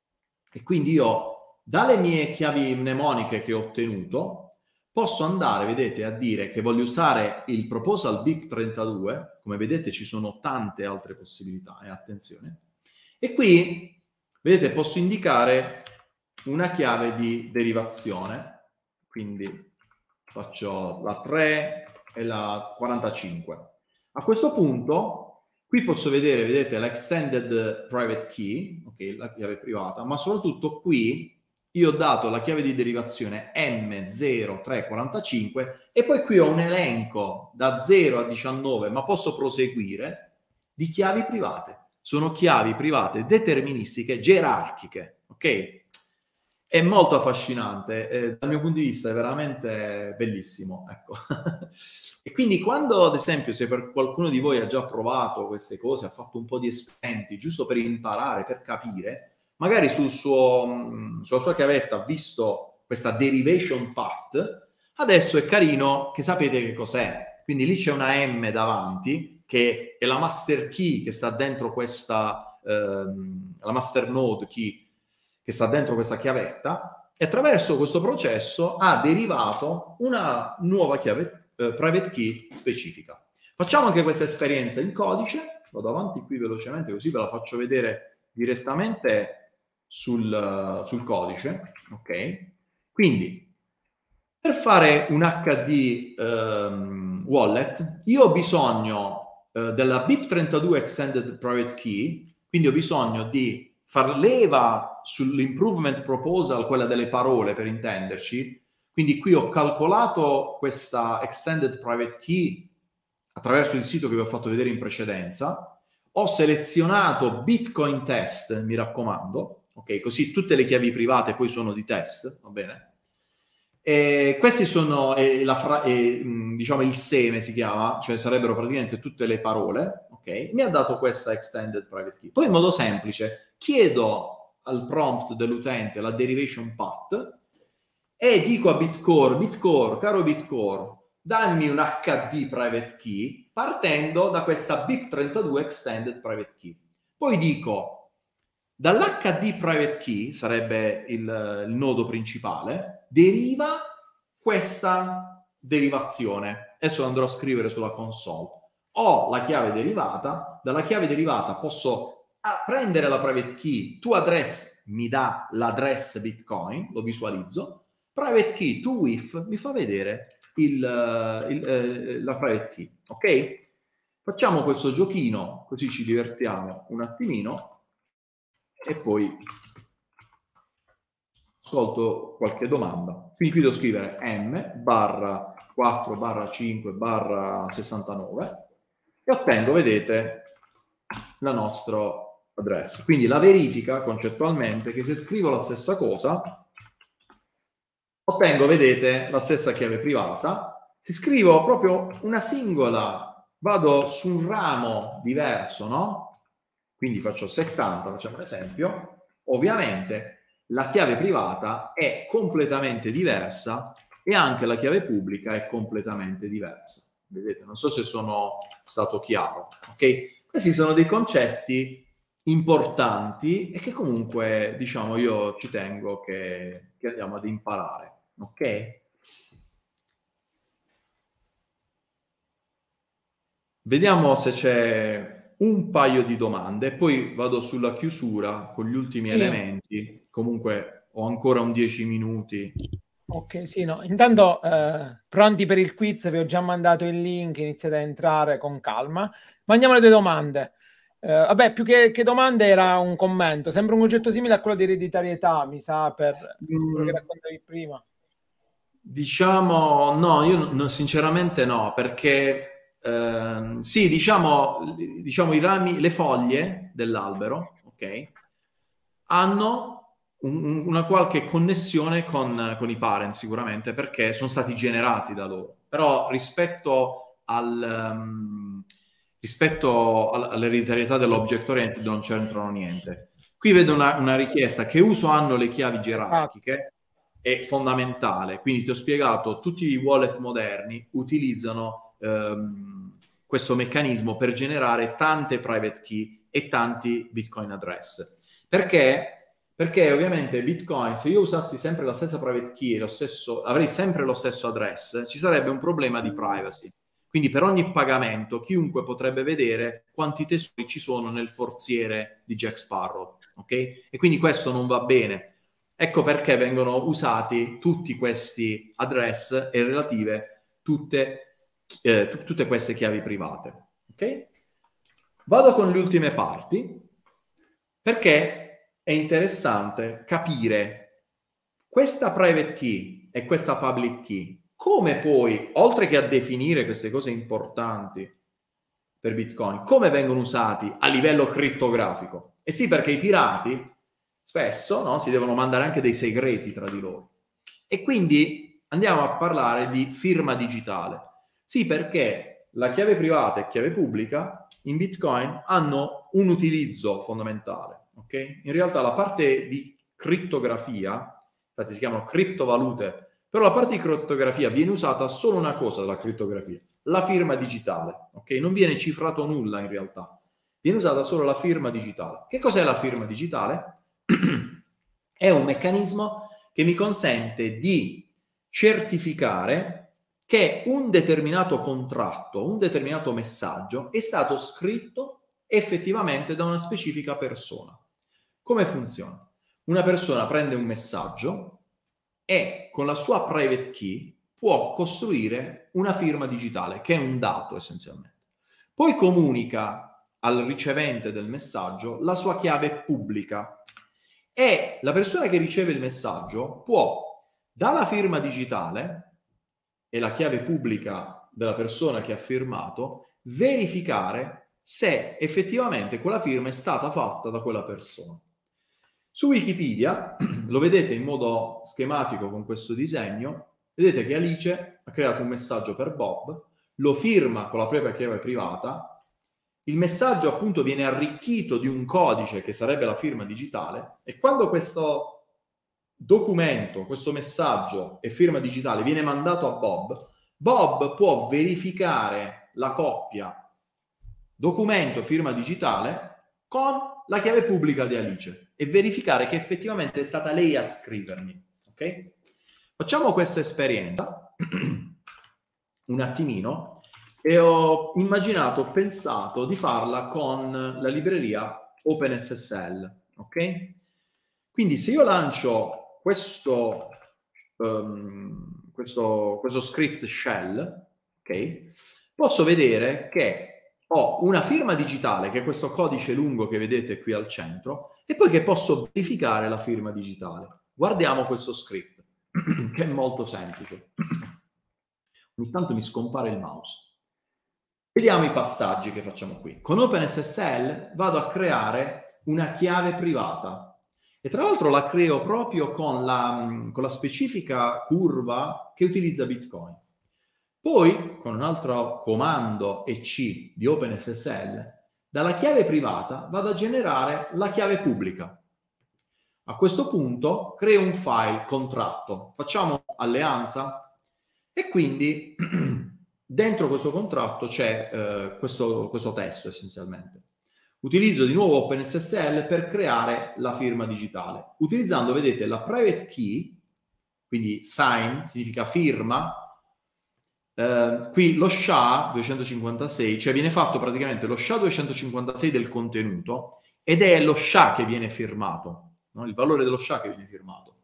e quindi io dalle mie chiavi mnemoniche che ho ottenuto posso andare, vedete, a dire che voglio usare il proposal B I P trentadue, come vedete ci sono tante altre possibilità, e eh, attenzione, e qui, vedete, posso indicare una chiave di derivazione, quindi faccio la tre e la quarantacinque. A questo punto qui posso vedere, vedete, l'extended private key, ok, la chiave privata, ma soprattutto qui io ho dato la chiave di derivazione M zero tre quarantacinque e poi qui ho un elenco da zero a diciannove, ma posso proseguire, di chiavi private. Sono chiavi private deterministiche, gerarchiche, ok? È molto affascinante, eh, dal mio punto di vista è veramente bellissimo, ecco. E quindi quando, ad esempio, se per qualcuno di voi ha già provato queste cose, ha fatto un po' di esperimenti, giusto per imparare, per capire, magari sul suo, sulla sua chiavetta ha visto questa derivation path, Adesso è carino che sapete che cos'è. Quindi lì c'è una M davanti, che è la master key che sta dentro questa, ehm, la master node key che sta dentro questa chiavetta, e attraverso questo processo ha derivato una nuova chiave eh, private key specifica. Facciamo anche questa esperienza in codice. Vado avanti qui velocemente così ve la faccio vedere direttamente sul, sul codice. Ok? Quindi, per fare un H D um, wallet, io ho bisogno uh, della B I P trentadue Extended Private Key, quindi ho bisogno di far leva sull'improvement proposal, quella delle parole per intenderci. Quindi qui ho calcolato questa Extended Private Key attraverso il sito che vi ho fatto vedere in precedenza, ho selezionato Bitcoin test, mi raccomando, ok? Così tutte le chiavi private poi sono di test, va bene? E questi sono, eh, la fra- eh, diciamo, il seme si chiama, cioè sarebbero praticamente tutte le parole, ok? Mi ha dato questa Extended Private Key. Poi in modo semplice chiedo al prompt dell'utente la derivation path e dico a Bitcore, Bitcore, caro Bitcore, dammi un H D private key partendo da questa B I P trentadue Extended Private Key. Poi dico, dall'H D private key, sarebbe il, il nodo principale, deriva questa derivazione. Adesso andrò a scrivere sulla console. Ho la chiave derivata, dalla chiave derivata posso prendere la private key, to address mi dà l'address Bitcoin, lo visualizzo, private key to with mi fa vedere Il, il, eh, la private key, ok? Facciamo questo giochino così ci divertiamo un attimino e poi ascolto qualche domanda. Quindi qui devo scrivere m barra quattro barra cinque barra sessantanove e ottengo, vedete, la nostra address. Quindi la verifica concettualmente che se scrivo la stessa cosa ottengo, vedete, la stessa chiave privata. Se scrivo proprio una singola, vado su un ramo diverso, no? Quindi faccio settanta, facciamo un esempio. Ovviamente la chiave privata è completamente diversa e anche la chiave pubblica è completamente diversa. Vedete, non so se sono stato chiaro, ok? Questi sono dei concetti importanti e che comunque, diciamo, io ci tengo che, che andiamo ad imparare. Ok? Vediamo se c'è un paio di domande, poi vado sulla chiusura con gli ultimi sì. elementi. Comunque ho ancora un dieci minuti. Ok, sì, no. Intanto eh, pronti per il quiz, vi ho già mandato il link, iniziate a entrare con calma. Ma andiamo alle tue domande. Eh, vabbè, più che, che domande era un commento. Sembra un concetto simile a quello di ereditarietà, mi sa, per quello mm. che raccontavi prima. Diciamo, no, io no, sinceramente no, perché ehm, sì, diciamo, diciamo i rami, le foglie dell'albero, ok, hanno un, una qualche connessione con, con i parent sicuramente, perché sono stati generati da loro. Però rispetto al um, rispetto all'ereditarietà dell'object oriented non c'entrano niente. Qui vedo una, una richiesta: che uso hanno le chiavi gerarchiche? È fondamentale. Quindi ti ho spiegato, tutti i wallet moderni utilizzano ehm, questo meccanismo per generare tante private key e tanti Bitcoin address. Perché? Perché ovviamente Bitcoin, se io usassi sempre la stessa private key e lo stesso, avrei sempre lo stesso address, ci sarebbe un problema di privacy. Quindi per ogni pagamento chiunque potrebbe vedere quanti tesori ci sono nel forziere di Jack Sparrow, ok? E quindi questo non va bene. Ecco perché vengono usati tutti questi address e relative tutte, eh, t- tutte queste chiavi private. Ok? Vado con le ultime parti perché è interessante capire questa private key e questa public key, come poi, oltre che a definire queste cose importanti per Bitcoin, come vengono usati a livello crittografico. E sì, perché i pirati spesso, no, si devono mandare anche dei segreti tra di loro. E quindi andiamo a parlare di firma digitale. Sì, perché la chiave privata e chiave pubblica in Bitcoin hanno un utilizzo fondamentale. Okay? In realtà la parte di crittografia, infatti si chiamano criptovalute Però la parte di crittografia viene usata solo una cosa della crittografia, la firma digitale, ok? Non viene cifrato nulla in realtà, viene usata solo la firma digitale. Che cos'è la firma digitale? È un meccanismo che mi consente di certificare che un determinato contratto, un determinato messaggio è stato scritto effettivamente da una specifica persona. Come funziona? Una persona prende un messaggio e con la sua private key può costruire una firma digitale, che è un dato essenzialmente. Poi comunica al ricevente del messaggio la sua chiave pubblica e la persona che riceve il messaggio può, dalla firma digitale e la chiave pubblica della persona che ha firmato, verificare se effettivamente quella firma è stata fatta da quella persona. Su Wikipedia, lo vedete in modo schematico con questo disegno, vedete che Alice ha creato un messaggio per Bob, lo firma con la propria chiave privata, il messaggio appunto viene arricchito di un codice che sarebbe la firma digitale e quando questo documento, questo messaggio e firma digitale viene mandato a Bob, Bob può verificare la coppia documento e firma digitale con la chiave pubblica di Alice e verificare che effettivamente è stata lei a scrivermi. Ok? Facciamo questa esperienza un attimino e ho immaginato, ho pensato di farla con la libreria OpenSSL. Ok? Quindi se io lancio questo, um, questo, questo script shell, ok, posso vedere che ho una firma digitale, che è questo codice lungo che vedete qui al centro, e poi che posso verificare la firma digitale. Guardiamo questo script, che è molto semplice. Ogni tanto mi scompare il mouse. Vediamo i passaggi che facciamo qui. Con OpenSSL vado a creare una chiave privata. E tra l'altro la creo proprio con la, con la specifica curva che utilizza Bitcoin. Poi, con un altro comando E C di OpenSSL, dalla chiave privata vado a generare la chiave pubblica. A questo punto creo un file contratto, facciamo alleanza e quindi dentro questo contratto c'è eh, questo, questo testo essenzialmente. Utilizzo di nuovo OpenSSL per creare la firma digitale, utilizzando, vedete, la private key, quindi sign significa firma, eh, qui lo S H A duecentocinquantasei, cioè viene fatto praticamente lo S H A duecentocinquantasei del contenuto ed è lo S H A che viene firmato, no? Il valore dello S H A che viene firmato.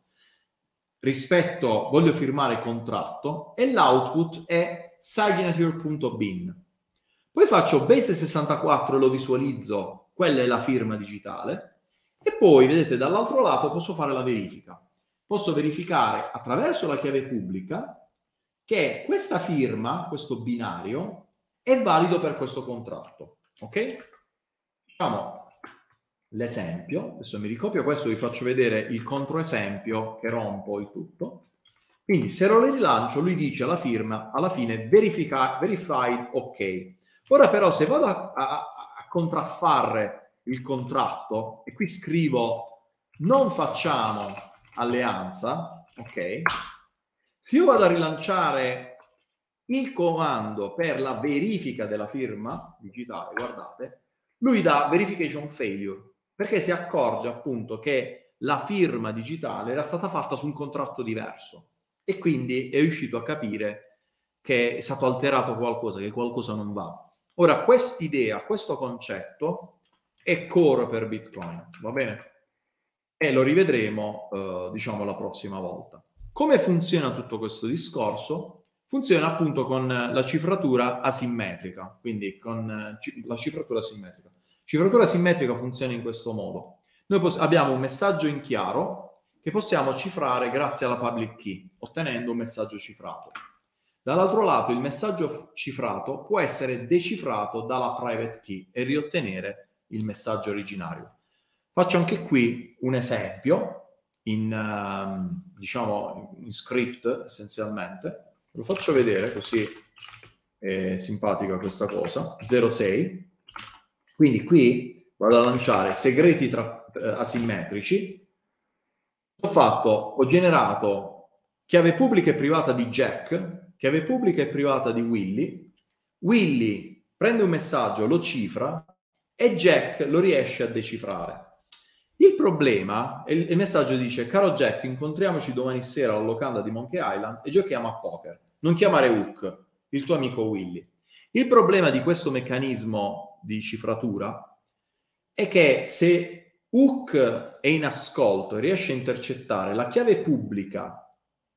Rispetto, voglio firmare contratto e l'output è signature.bin. Poi faccio base sessantaquattro e lo visualizzo, quella è la firma digitale, e poi, vedete, dall'altro lato posso fare la verifica. Posso verificare attraverso la chiave pubblica che questa firma, questo binario, è valido per questo contratto. Ok? Facciamo l'esempio. Adesso mi ricopio questo, vi faccio vedere il controesempio che rompo il tutto. Quindi se lo rilancio, lui dice alla firma, alla fine, verifica, verified ok. Ora però se vado a, a, a contraffare il contratto e qui scrivo non facciamo alleanza, ok? Se io vado a rilanciare il comando per la verifica della firma digitale, guardate, lui dà verification failure perché si accorge appunto che la firma digitale era stata fatta su un contratto diverso e quindi è riuscito a capire che è stato alterato qualcosa, che qualcosa non va. Ora, quest'idea, questo concetto è core per Bitcoin, va bene? E lo rivedremo, eh, diciamo, la prossima volta. Come funziona tutto questo discorso? Funziona appunto con la cifratura asimmetrica, quindi con eh, la cifratura asimmetrica. Cifratura asimmetrica funziona in questo modo. Noi abbiamo un messaggio in chiaro che possiamo cifrare grazie alla public key, ottenendo un messaggio cifrato. Dall'altro lato, il messaggio cifrato può essere decifrato dalla private key e riottenere il messaggio originario. Faccio anche qui un esempio in, uh, diciamo, in script essenzialmente. Lo faccio vedere così è simpatica questa cosa. zero sei. Quindi qui vado a lanciare segreti tra, uh, asimmetrici. Ho fatto, ho generato chiave pubblica e privata di Jack, chiave pubblica e privata di Willy. Willy prende un messaggio, lo cifra e Jack lo riesce a decifrare. Il problema, il, il messaggio dice: caro Jack, incontriamoci domani sera alla locanda di Monkey Island e giochiamo a poker. Non chiamare Hook, il tuo amico Willy. Il problema di questo meccanismo di cifratura è che se Hook è in ascolto e riesce a intercettare la chiave pubblica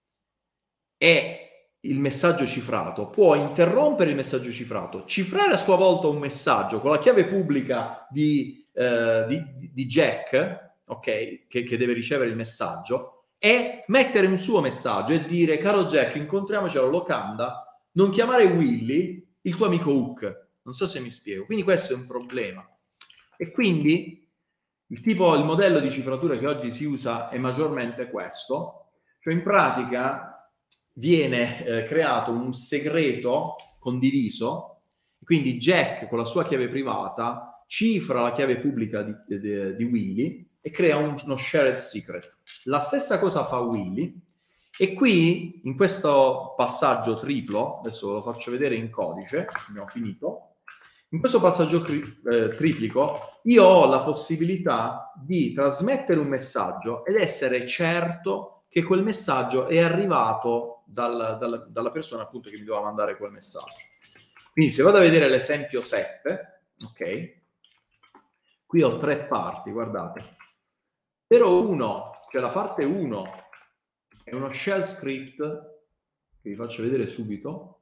e il messaggio cifrato, può interrompere il messaggio cifrato, cifrare a sua volta un messaggio con la chiave pubblica di, eh, di, di Jack, ok, che, che deve ricevere il messaggio, e mettere un suo messaggio e dire: caro Jack, incontriamoci alla locanda, non chiamare Willy, il tuo amico Hook. Non so se mi spiego. Quindi questo è un problema. E quindi il tipo, il modello di cifratura che oggi si usa è maggiormente questo, cioè in pratica viene eh, creato un segreto condiviso, e quindi Jack con la sua chiave privata cifra la chiave pubblica di, di, di Willy e crea un, uno shared secret. La stessa cosa fa Willy, e qui in questo passaggio triplo, adesso ve lo faccio vedere in codice, abbiamo finito, in questo passaggio eh, triplico io ho la possibilità di trasmettere un messaggio ed essere certo che quel messaggio è arrivato dal, dal, dalla persona appunto che mi doveva mandare quel messaggio. Quindi se vado a vedere l'esempio sette, ok, qui ho tre parti, guardate. zero uno, cioè la parte uno è uno shell script che vi faccio vedere subito,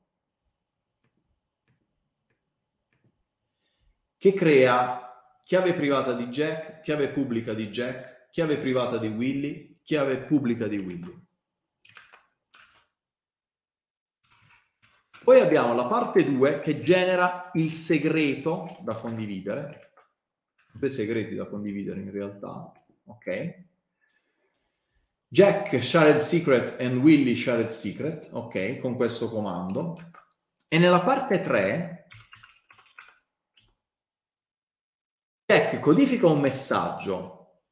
che crea chiave privata di Jack, chiave pubblica di Jack, chiave privata di Willy, chiave pubblica di Willy. Poi abbiamo la parte due che genera il segreto da condividere, due segreti da condividere in realtà, ok? Jack shared secret and Willy shared secret, ok, con questo comando. E nella parte tre Jack codifica un messaggio,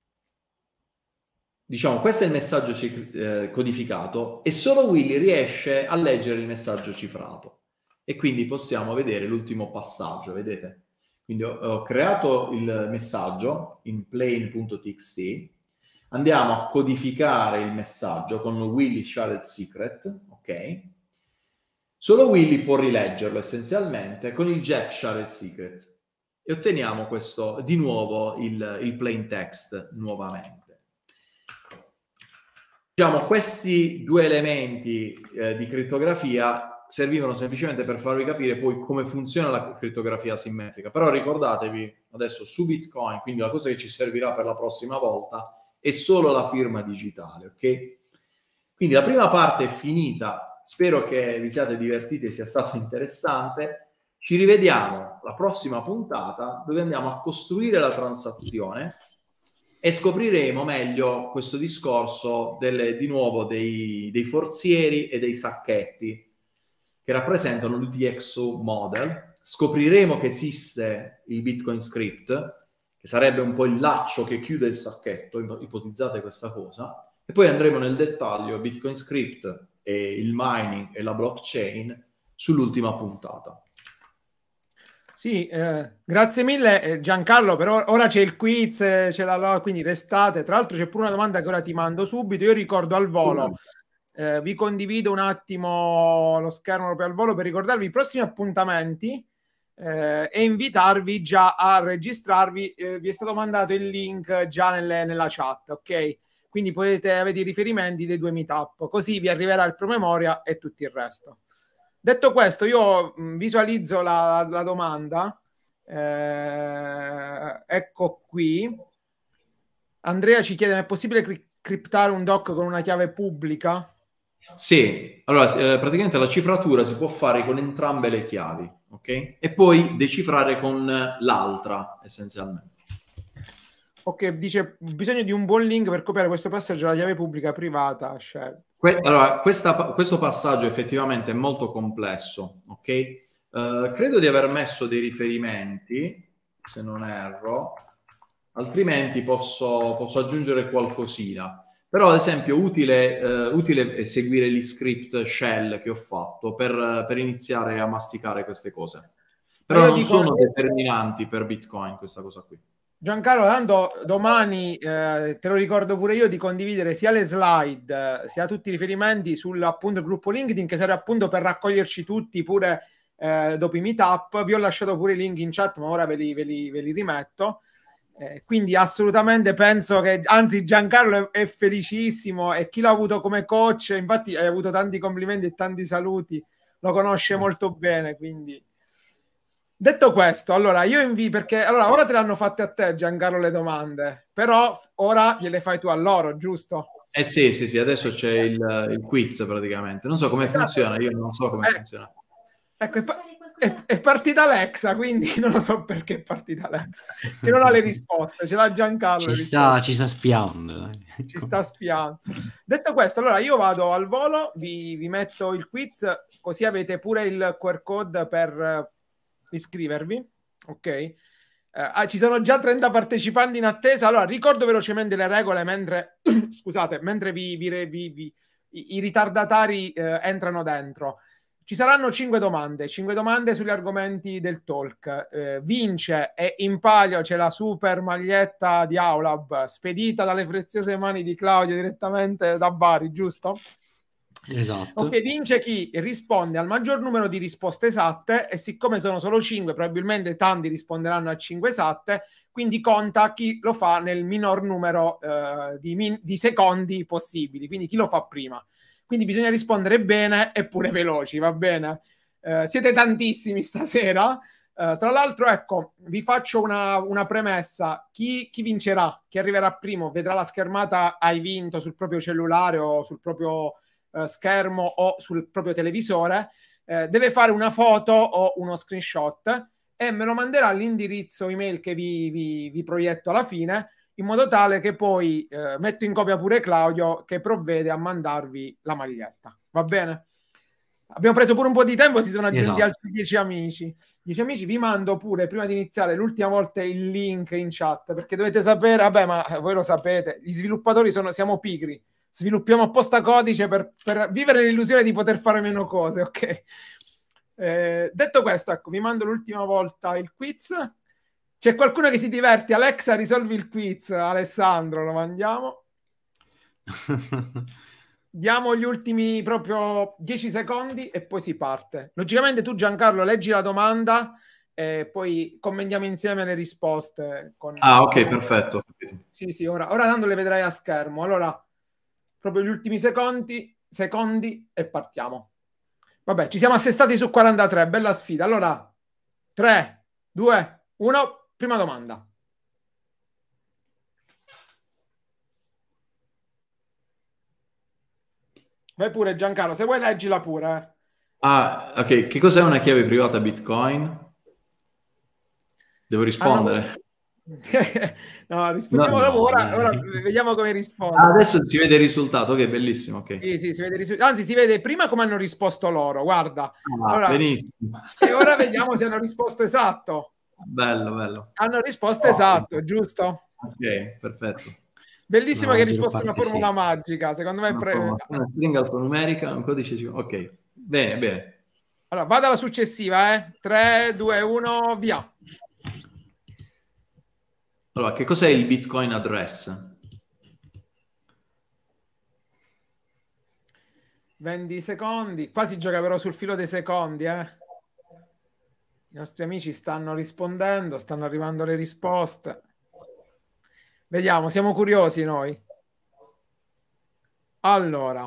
diciamo questo è il messaggio eh, codificato, e solo Willy riesce a leggere il messaggio cifrato, e quindi possiamo vedere l'ultimo passaggio, vedete? Quindi ho, ho creato il messaggio in plain.txt, andiamo a codificare il messaggio con Willy shared secret, ok? Solo Willy può rileggerlo essenzialmente con il Jack shared secret e otteniamo questo di nuovo il, il plain text nuovamente. Diciamo, questi due elementi eh, di crittografia servivano semplicemente per farvi capire poi come funziona la crittografia asimmetrica, però ricordatevi adesso su Bitcoin, quindi la cosa che ci servirà per la prossima volta è solo la firma digitale, ok? Quindi la prima parte è finita, spero che vi siate divertiti e sia stato interessante. Ci rivediamo la prossima puntata dove andiamo a costruire la transazione e scopriremo meglio questo discorso delle, di nuovo dei, dei forzieri e dei sacchetti che rappresentano l'U T X O model. Scopriremo che esiste il Bitcoin script, che sarebbe un po' il laccio che chiude il sacchetto, ipotizzate questa cosa, e poi andremo nel dettaglio Bitcoin script e il mining e la blockchain sull'ultima puntata. Sì, eh, grazie mille Giancarlo, però ora c'è il quiz, c'è la, quindi restate. Tra l'altro c'è pure una domanda che ora ti mando subito. Io ricordo al volo, eh, vi condivido un attimo lo schermo proprio al volo per ricordarvi i prossimi appuntamenti eh, e invitarvi già a registrarvi. Eh, vi è stato mandato il link già nelle, nella chat, ok? Quindi potete avere i riferimenti dei due meetup, così vi arriverà il promemoria e tutto il resto. Detto questo, io visualizzo la, la domanda, eh, ecco qui. Andrea ci chiede: è possibile cri- criptare un doc con una chiave pubblica? Sì, allora eh, praticamente la cifratura si può fare con entrambe le chiavi, ok? E poi decifrare con l'altra, essenzialmente. Ok, dice bisogno di un buon link per copiare questo passaggio alla chiave pubblica privata. Share. Que- allora, questa, questo passaggio effettivamente è molto complesso, ok? Uh, credo di aver messo dei riferimenti, se non erro, altrimenti posso, posso aggiungere qualcosina. Però ad esempio utile, eh, utile seguire gli script shell che ho fatto per, per iniziare a masticare queste cose. Però non dico, sono determinanti per Bitcoin questa cosa qui. Giancarlo, tanto domani, eh, te lo ricordo pure io, di condividere sia le slide, eh, sia tutti i riferimenti sul appunto gruppo LinkedIn, che serve appunto per raccoglierci tutti pure eh, dopo i meetup. Vi ho lasciato pure i link in chat, ma ora ve li, ve li, ve li rimetto. Eh, quindi assolutamente penso che, anzi Giancarlo è, è felicissimo, e chi l'ha avuto come coach, infatti hai avuto tanti complimenti e tanti saluti, lo conosce molto bene, quindi... Detto questo, allora io invito, perché allora ora te le hanno fatte a te Giancarlo le domande, però ora gliele fai tu a loro, giusto? Eh sì, sì, sì, adesso c'è il, il quiz praticamente, non so come esatto. funziona, io non so come eh, funziona. Ecco, è, pa- è, è partita Alexa, quindi non lo so perché è partita Alexa, che non ha le risposte, ce l'ha Giancarlo. Ci sta, ci sta spiando. Ci sta spiando. Detto questo, allora io vado al volo, vi, vi metto il quiz, così avete pure il Q R code per... iscrivervi, ok? Eh, ah, ci sono già trenta partecipanti in attesa. Allora ricordo velocemente le regole mentre scusate, mentre vi, vi, vi, vi, i, i ritardatari eh, entrano dentro. Ci saranno cinque domande, cinque domande sugli argomenti del talk. Eh, vince e in palio c'è la super maglietta di Aulab spedita dalle preziose mani di Claudio direttamente da Bari, giusto? Esatto. Ok, vince chi risponde al maggior numero di risposte esatte, e siccome sono solo cinque, probabilmente tanti risponderanno a cinque esatte, quindi conta chi lo fa nel minor numero eh, di, min- di secondi possibili, quindi chi lo fa prima. Quindi bisogna rispondere bene e pure veloci, va bene? Eh, siete tantissimi stasera. Uh, tra l'altro, ecco, vi faccio una, una premessa. Chi, chi vincerà, chi arriverà primo, vedrà la schermata hai vinto sul proprio cellulare o sul proprio Uh, schermo o sul proprio televisore, eh, deve fare una foto o uno screenshot e me lo manderà all'indirizzo email che vi, vi, vi proietto alla fine, in modo tale che poi eh, metto in copia pure Claudio, che provvede a mandarvi la maglietta. Va bene? Abbiamo preso pure un po' di tempo, si sono aggiunti esatto. altri dieci amici. Dieci amici, vi mando pure, prima di iniziare, l'ultima volta il link in chat, perché dovete sapere, vabbè, ma voi lo sapete, gli sviluppatori sono, siamo pigri. Sviluppiamo apposta codice per, per vivere l'illusione di poter fare meno cose, ok? Eh, detto questo, ecco, vi mando l'ultima volta il quiz. C'è qualcuno che si diverte? Alexa, risolvi il quiz. Alessandro, lo mandiamo. Diamo gli ultimi proprio dieci secondi e poi si parte. Logicamente tu, Giancarlo, leggi la domanda e poi commentiamo insieme le risposte. Con... Ah, ok, perfetto. Sì, sì, ora, ora tanto le vedrai a schermo. Allora... proprio gli ultimi secondi, secondi e partiamo. Vabbè, ci siamo assestati su quarantatré, bella sfida. Allora, tre, due, uno, prima domanda. Vai pure Giancarlo, se vuoi leggila pure. Eh. Ah, ok. Che cos'è una chiave privata Bitcoin? Devo rispondere? Ah, no. No, rispondiamo no, no, ora, ora vediamo come risponde. Ah, adesso si vede il risultato, ok, bellissimo. Okay. Sì, sì, si vede il risultato. Anzi, si vede prima come hanno risposto loro, guarda. Ah, allora, benissimo. E ora vediamo se hanno risposto esatto. Bello, bello. Hanno risposto oh, esatto, giusto? Ok, perfetto. Bellissimo no, che hai risposto una formula sì. magica, secondo me. Pre... Una stringa alfanumerica, un codice. Ok, bene, bene. Allora, vado alla successiva, eh. tre, due, uno, via. Allora, che cos'è il Bitcoin address? venti secondi. Qua si gioca però sul filo dei secondi, eh. I nostri amici stanno rispondendo, stanno arrivando le risposte. Vediamo, siamo curiosi noi. Allora.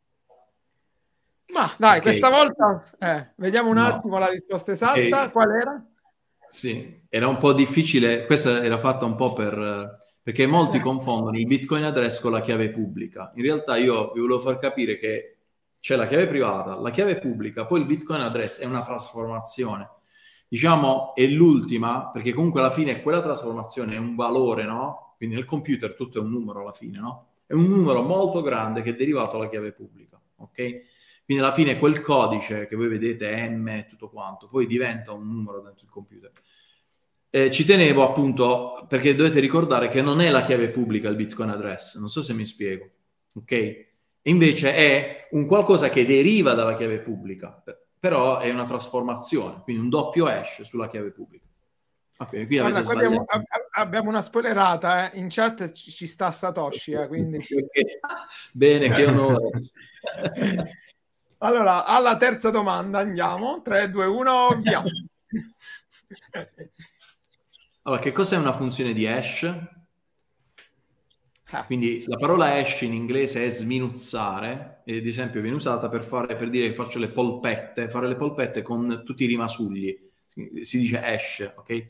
Ma dai, okay. Questa volta eh, vediamo un no. attimo la risposta esatta. Okay. Qual era? Sì, era un po' difficile. Questa era fatta un po' per... perché molti confondono il Bitcoin address con la chiave pubblica. In realtà io vi volevo far capire che c'è la chiave privata, la chiave pubblica, poi il Bitcoin address è una trasformazione. Diciamo, è l'ultima, perché comunque alla fine quella trasformazione è un valore, no? Quindi nel computer tutto è un numero alla fine, no? È un numero molto grande che è derivato dalla chiave pubblica, ok? Quindi alla fine quel codice che voi vedete, M e tutto quanto, poi diventa un numero dentro il computer. Eh, ci tenevo appunto, perché dovete ricordare che non è la chiave pubblica il Bitcoin address, non so se mi spiego. ok? E invece è un qualcosa che deriva dalla chiave pubblica, però è una trasformazione, quindi un doppio hash sulla chiave pubblica. Okay, qui Guarda, avete qui abbiamo, sbagliato. abbiamo una spoilerata, eh. In chat ci, ci sta Satoshi, eh, quindi... Bene, che onore. Allora, alla terza domanda andiamo. tre, due, uno, via. Allora, che cos'è una funzione di hash? Quindi la parola hash in inglese è sminuzzare, e ad esempio viene usata per, fare, per dire che faccio le polpette, fare le polpette con tutti i rimasugli. Si dice hash, ok?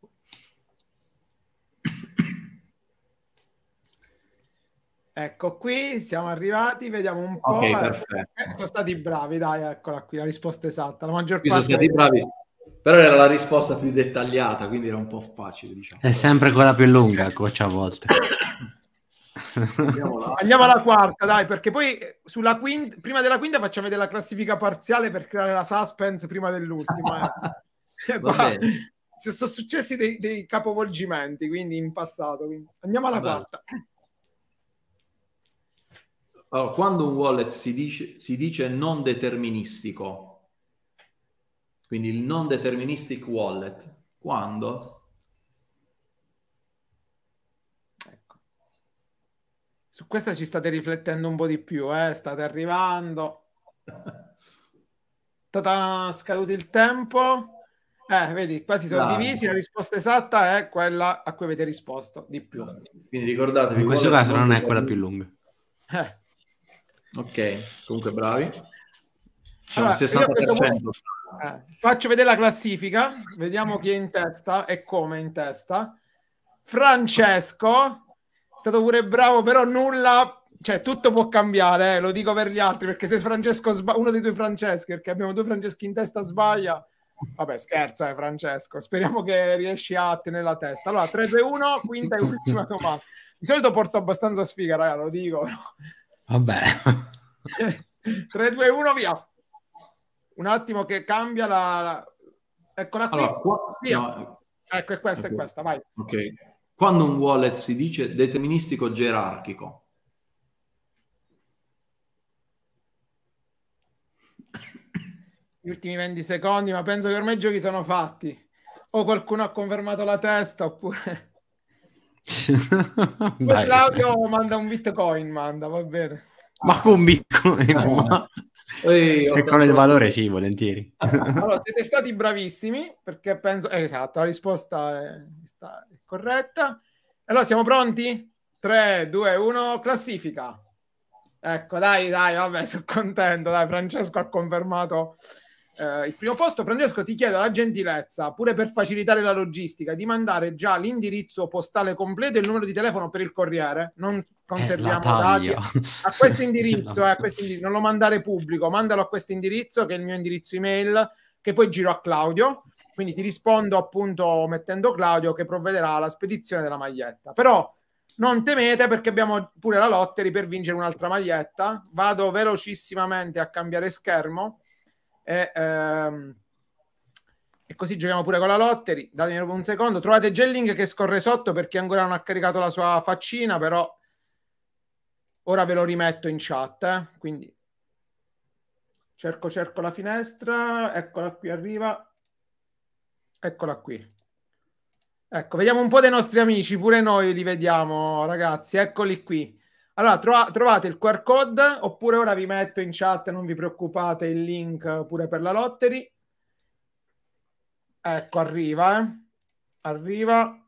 Ecco qui, siamo arrivati, vediamo un po'. Ok, perfetto. Eh, sono stati bravi, dai, eccola qui, la risposta esatta. La maggior qui parte sono stati bravi, però era la risposta più dettagliata, quindi era un po' facile, diciamo. È sempre quella più lunga, coach, a volte. Andiamo, là. Andiamo alla quarta, dai, perché poi sulla quinta, prima della quinta facciamo vedere la classifica parziale per creare la suspense prima dell'ultima. Eh. Qua sono successi dei, dei capovolgimenti, quindi in passato. Quindi. Andiamo alla Vabbè. quarta. Allora, quando un wallet si dice, si dice non deterministico, quindi il non deterministic wallet, quando? Ecco. Su questa ci state riflettendo un po' di più, eh? State arrivando. Tata, scaduto il tempo. Eh, vedi, qua si sono Dai. divisi, la risposta esatta è quella a cui avete risposto di più. Quindi ricordatevi, in questo caso non è quella più lunga. Eh. Ok, comunque bravi. Diciamo Allora, sessanta per cento. Eh, faccio vedere la classifica, vediamo chi è in testa e come è in testa. Francesco è stato pure bravo, però nulla, cioè tutto può cambiare, eh, lo dico per gli altri, perché se Francesco sbaglia, uno dei due Franceschi, perché abbiamo due Franceschi in testa, sbaglia, vabbè, scherzo, eh, Francesco, speriamo che riesci a tenere la testa. Allora, tre, due, uno, quinta e ultima domanda. Di solito porto abbastanza sfiga, raga, lo dico. Vabbè. tre, due, uno, via. Un attimo che cambia la... la... Eccola qui. Allora, qua... via. no. Ecco, è questa, okay. è questa, vai. Ok. Quando un wallet si dice deterministico gerarchico? Gli ultimi venti secondi, ma penso che ormai i giochi sono fatti. O qualcuno ha confermato la testa, oppure... Dai, Claudio dai. Manda un bitcoin, manda, va bene. Ma con bitcoin? Ma... Ehi, se con il valore sì, volentieri. Allora, siete stati bravissimi, perché penso... Eh, esatto, la risposta è, è corretta. Allora, siamo pronti? tre, due, uno, classifica. Ecco, dai, dai, vabbè, sono contento. Dai, Francesco ha confermato eh, il primo posto. Francesco, ti chiedo la gentilezza, pure per facilitare la logistica, di mandare già l'indirizzo postale completo e il numero di telefono per il corriere. Non conserviamo dati. A questo indirizzo, eh, a questo indirizzo, non lo mandare pubblico, mandalo a questo indirizzo, che è il mio indirizzo email, che poi giro a Claudio. Quindi ti rispondo appunto mettendo Claudio, che provvederà alla spedizione della maglietta. Però non temete, perché abbiamo pure la lottery per vincere un'altra maglietta. Vado velocissimamente a cambiare schermo e, ehm, e così giochiamo pure con la lottery. Datemi un secondo. Trovate già il link che scorre sotto, perché ancora non ha caricato la sua faccina, però ora ve lo rimetto in chat. Eh? Quindi cerco, cerco la finestra. Eccola qui, arriva. Eccola qui. Ecco, vediamo un po' dei nostri amici, pure noi li vediamo, ragazzi, eccoli qui. Allora, trova, trovate il Q R code, oppure ora vi metto in chat, non vi preoccupate, il link pure per la lottery. Ecco, arriva, eh. Arriva.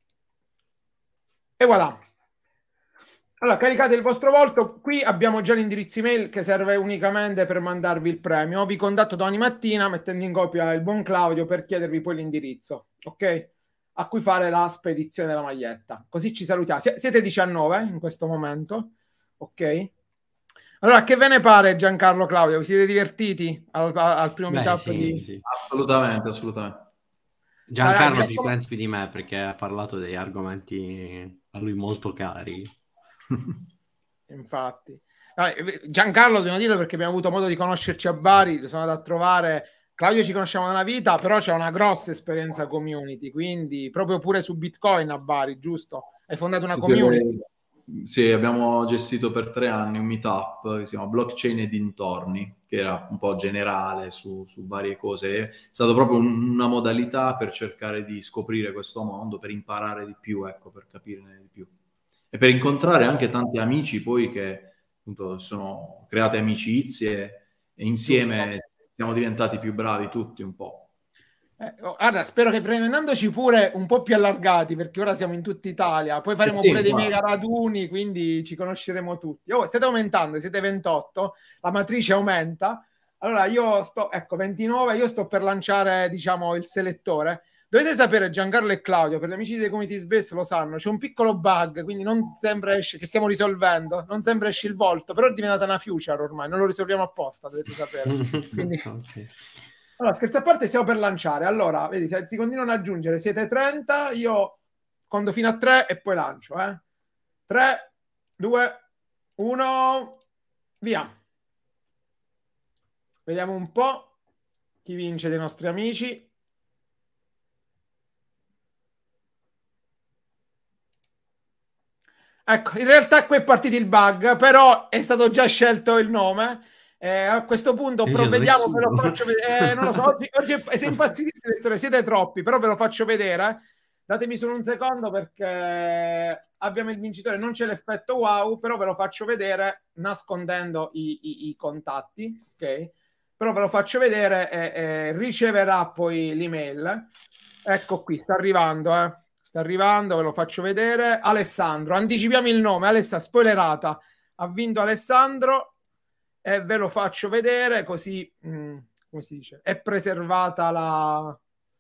E voilà. Allora, caricate il vostro volto. Qui abbiamo già l'indirizzo email che serve unicamente per mandarvi il premio. Vi contatto domani mattina mettendo in copia il buon Claudio per chiedervi poi l'indirizzo, ok? A cui fare la spedizione della maglietta. Così ci salutiamo. Siete diciannove in questo momento, ok? Allora, che ve ne pare, Giancarlo, Claudio? Vi siete divertiti al, al primo Beh, meetup? Sì, di... sì. Assolutamente, assolutamente. Giancarlo allora, sicuramente più di me, perché ha parlato degli argomenti a lui molto cari. Infatti. Giancarlo, dobbiamo dirlo, perché abbiamo avuto modo di conoscerci a Bari, sono andato a trovare... Claudio ci conosciamo da una vita, però c'è una grossa esperienza community, quindi proprio pure su Bitcoin a Bari, giusto? Hai fondato una sì, community. sì, abbiamo gestito per tre anni un meetup che si chiama Blockchain e dintorni, che era un po' generale su, su varie cose. È stato proprio un, una modalità per cercare di scoprire questo mondo, per imparare di più, ecco, per capirne di più. E per incontrare anche tanti amici poi che appunto sono create amicizie e insieme Giusto. siamo diventati più bravi tutti un po'. Eh, oh, guarda, spero che prendendoci pure un po' più allargati, perché ora siamo in tutta Italia, poi faremo sì, pure dei guarda. mega raduni, quindi ci conosceremo tutti. Oh, state aumentando, siete ventotto, la matrice aumenta. Allora io sto, ecco, ventinove, io sto per lanciare, diciamo, il selettore. Dovete sapere, Giancarlo e Claudio, per gli amici dei Community Space lo sanno, c'è un piccolo bug, quindi non sempre esce, che stiamo risolvendo, non sempre esce il volto, però è diventata una future ormai, non lo risolviamo apposta, dovete sapere. Quindi... Okay. Allora, scherzi a parte, stiamo per lanciare. Allora, vedi, se si continuano ad aggiungere, siete trenta, io conto fino a tre e poi lancio, eh. tre, due, uno, via. Vediamo un po' chi vince dei nostri amici. Ecco, in realtà qui è partito il bug, però è stato già scelto il nome. Eh, a questo punto provvediamo, ve lo faccio vedere. Eh, non lo so, oggi, oggi è, se impazzite, siete troppi, però ve lo faccio vedere. Datemi solo un secondo perché abbiamo il vincitore, non c'è l'effetto wow, però ve lo faccio vedere nascondendo i, i, i contatti, ok? Però ve lo faccio vedere e, e riceverà poi l'email. Ecco qui, sta arrivando, eh. Sta arrivando, ve lo faccio vedere. Alessandro, anticipiamo il nome, Alessa, spoilerata. Ha vinto Alessandro e ve lo faccio vedere così, mh, come si dice, è preservata la,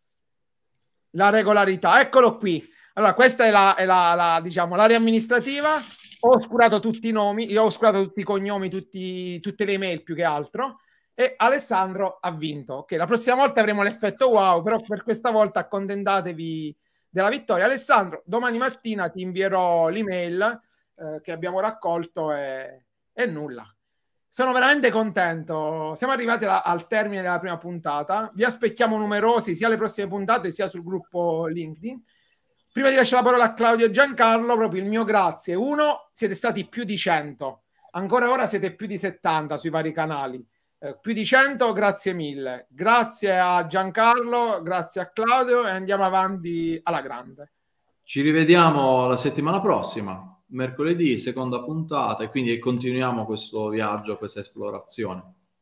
la regolarità. Eccolo qui. Allora, questa è la, è la, la diciamo, l'area amministrativa. Ho oscurato tutti i nomi, io ho oscurato tutti i cognomi, tutti, tutte le email più che altro. E Alessandro ha vinto. Ok, la prossima volta avremo l'effetto wow, però per questa volta accontentatevi della vittoria. Alessandro, domani mattina ti invierò l'email eh, che abbiamo raccolto e, e nulla. Sono veramente contento. Siamo arrivati la, al termine della prima puntata. Vi aspettiamo numerosi sia alle prossime puntate sia sul gruppo LinkedIn. Prima di lasciare la parola a Claudio e Giancarlo, proprio il mio grazie. Uno, siete stati più di cento. Ancora ora siete più di settanta sui vari canali. Eh, più di cento, grazie mille. Grazie a Giancarlo, grazie a Claudio e andiamo avanti alla grande. Ci rivediamo la settimana prossima, mercoledì, seconda puntata, e quindi continuiamo questo viaggio, questa esplorazione.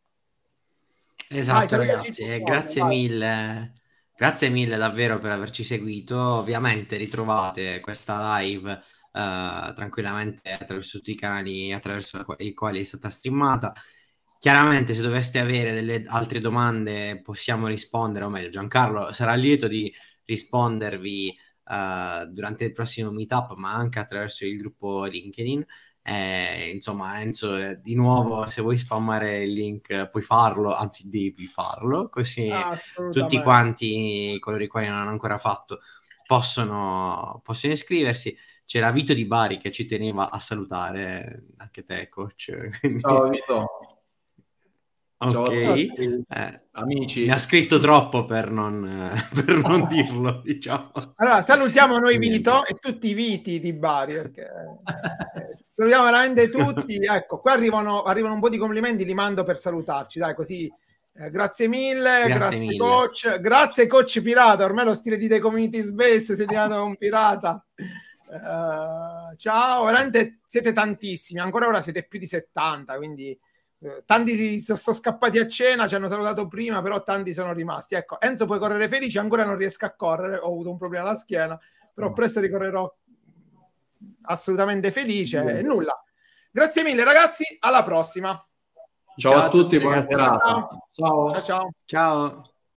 Esatto, vai, ragazzi, eh, grazie vai. mille. Grazie mille davvero per averci seguito. Ovviamente ritrovate questa live uh, tranquillamente attraverso tutti i canali attraverso i quali è stata streamata. Chiaramente se doveste avere delle altre domande possiamo rispondere, o meglio Giancarlo sarà lieto di rispondervi uh, durante il prossimo meetup, ma anche attraverso il gruppo LinkedIn. Eh, insomma Enzo, eh, di nuovo se vuoi spammare il link puoi farlo, anzi devi farlo, così tutti quanti coloro i quali non hanno ancora fatto possono, possono iscriversi. C'era Vito Di Bari che ci teneva a salutare, anche te coach. Quindi... Ciao Vito. Ok, eh, amici. Mi ha scritto troppo per non, eh, per non dirlo, diciamo. Allora, salutiamo noi Vito e tutti i Viti di Bari, perché eh, salutiamo veramente tutti. Ecco, qua arrivano, arrivano un po' di complimenti, li mando per salutarci, dai, così. Eh, grazie mille, grazie, grazie mille. Coach, grazie coach pirata, ormai lo stile di The Community Space, sei diventato un pirata. Uh, ciao, veramente siete tantissimi, ancora ora siete più di settanta, quindi... tanti sono scappati a cena, ci hanno salutato prima, però tanti sono rimasti. Ecco, Enzo puoi correre felice, ancora non riesco a correre, ho avuto un problema alla schiena, però presto ricorrerò assolutamente felice. E nulla. Grazie mille ragazzi, alla prossima. Ciao, ciao a tutti, buona serata. Ciao. Ciao. Ciao. Ciao.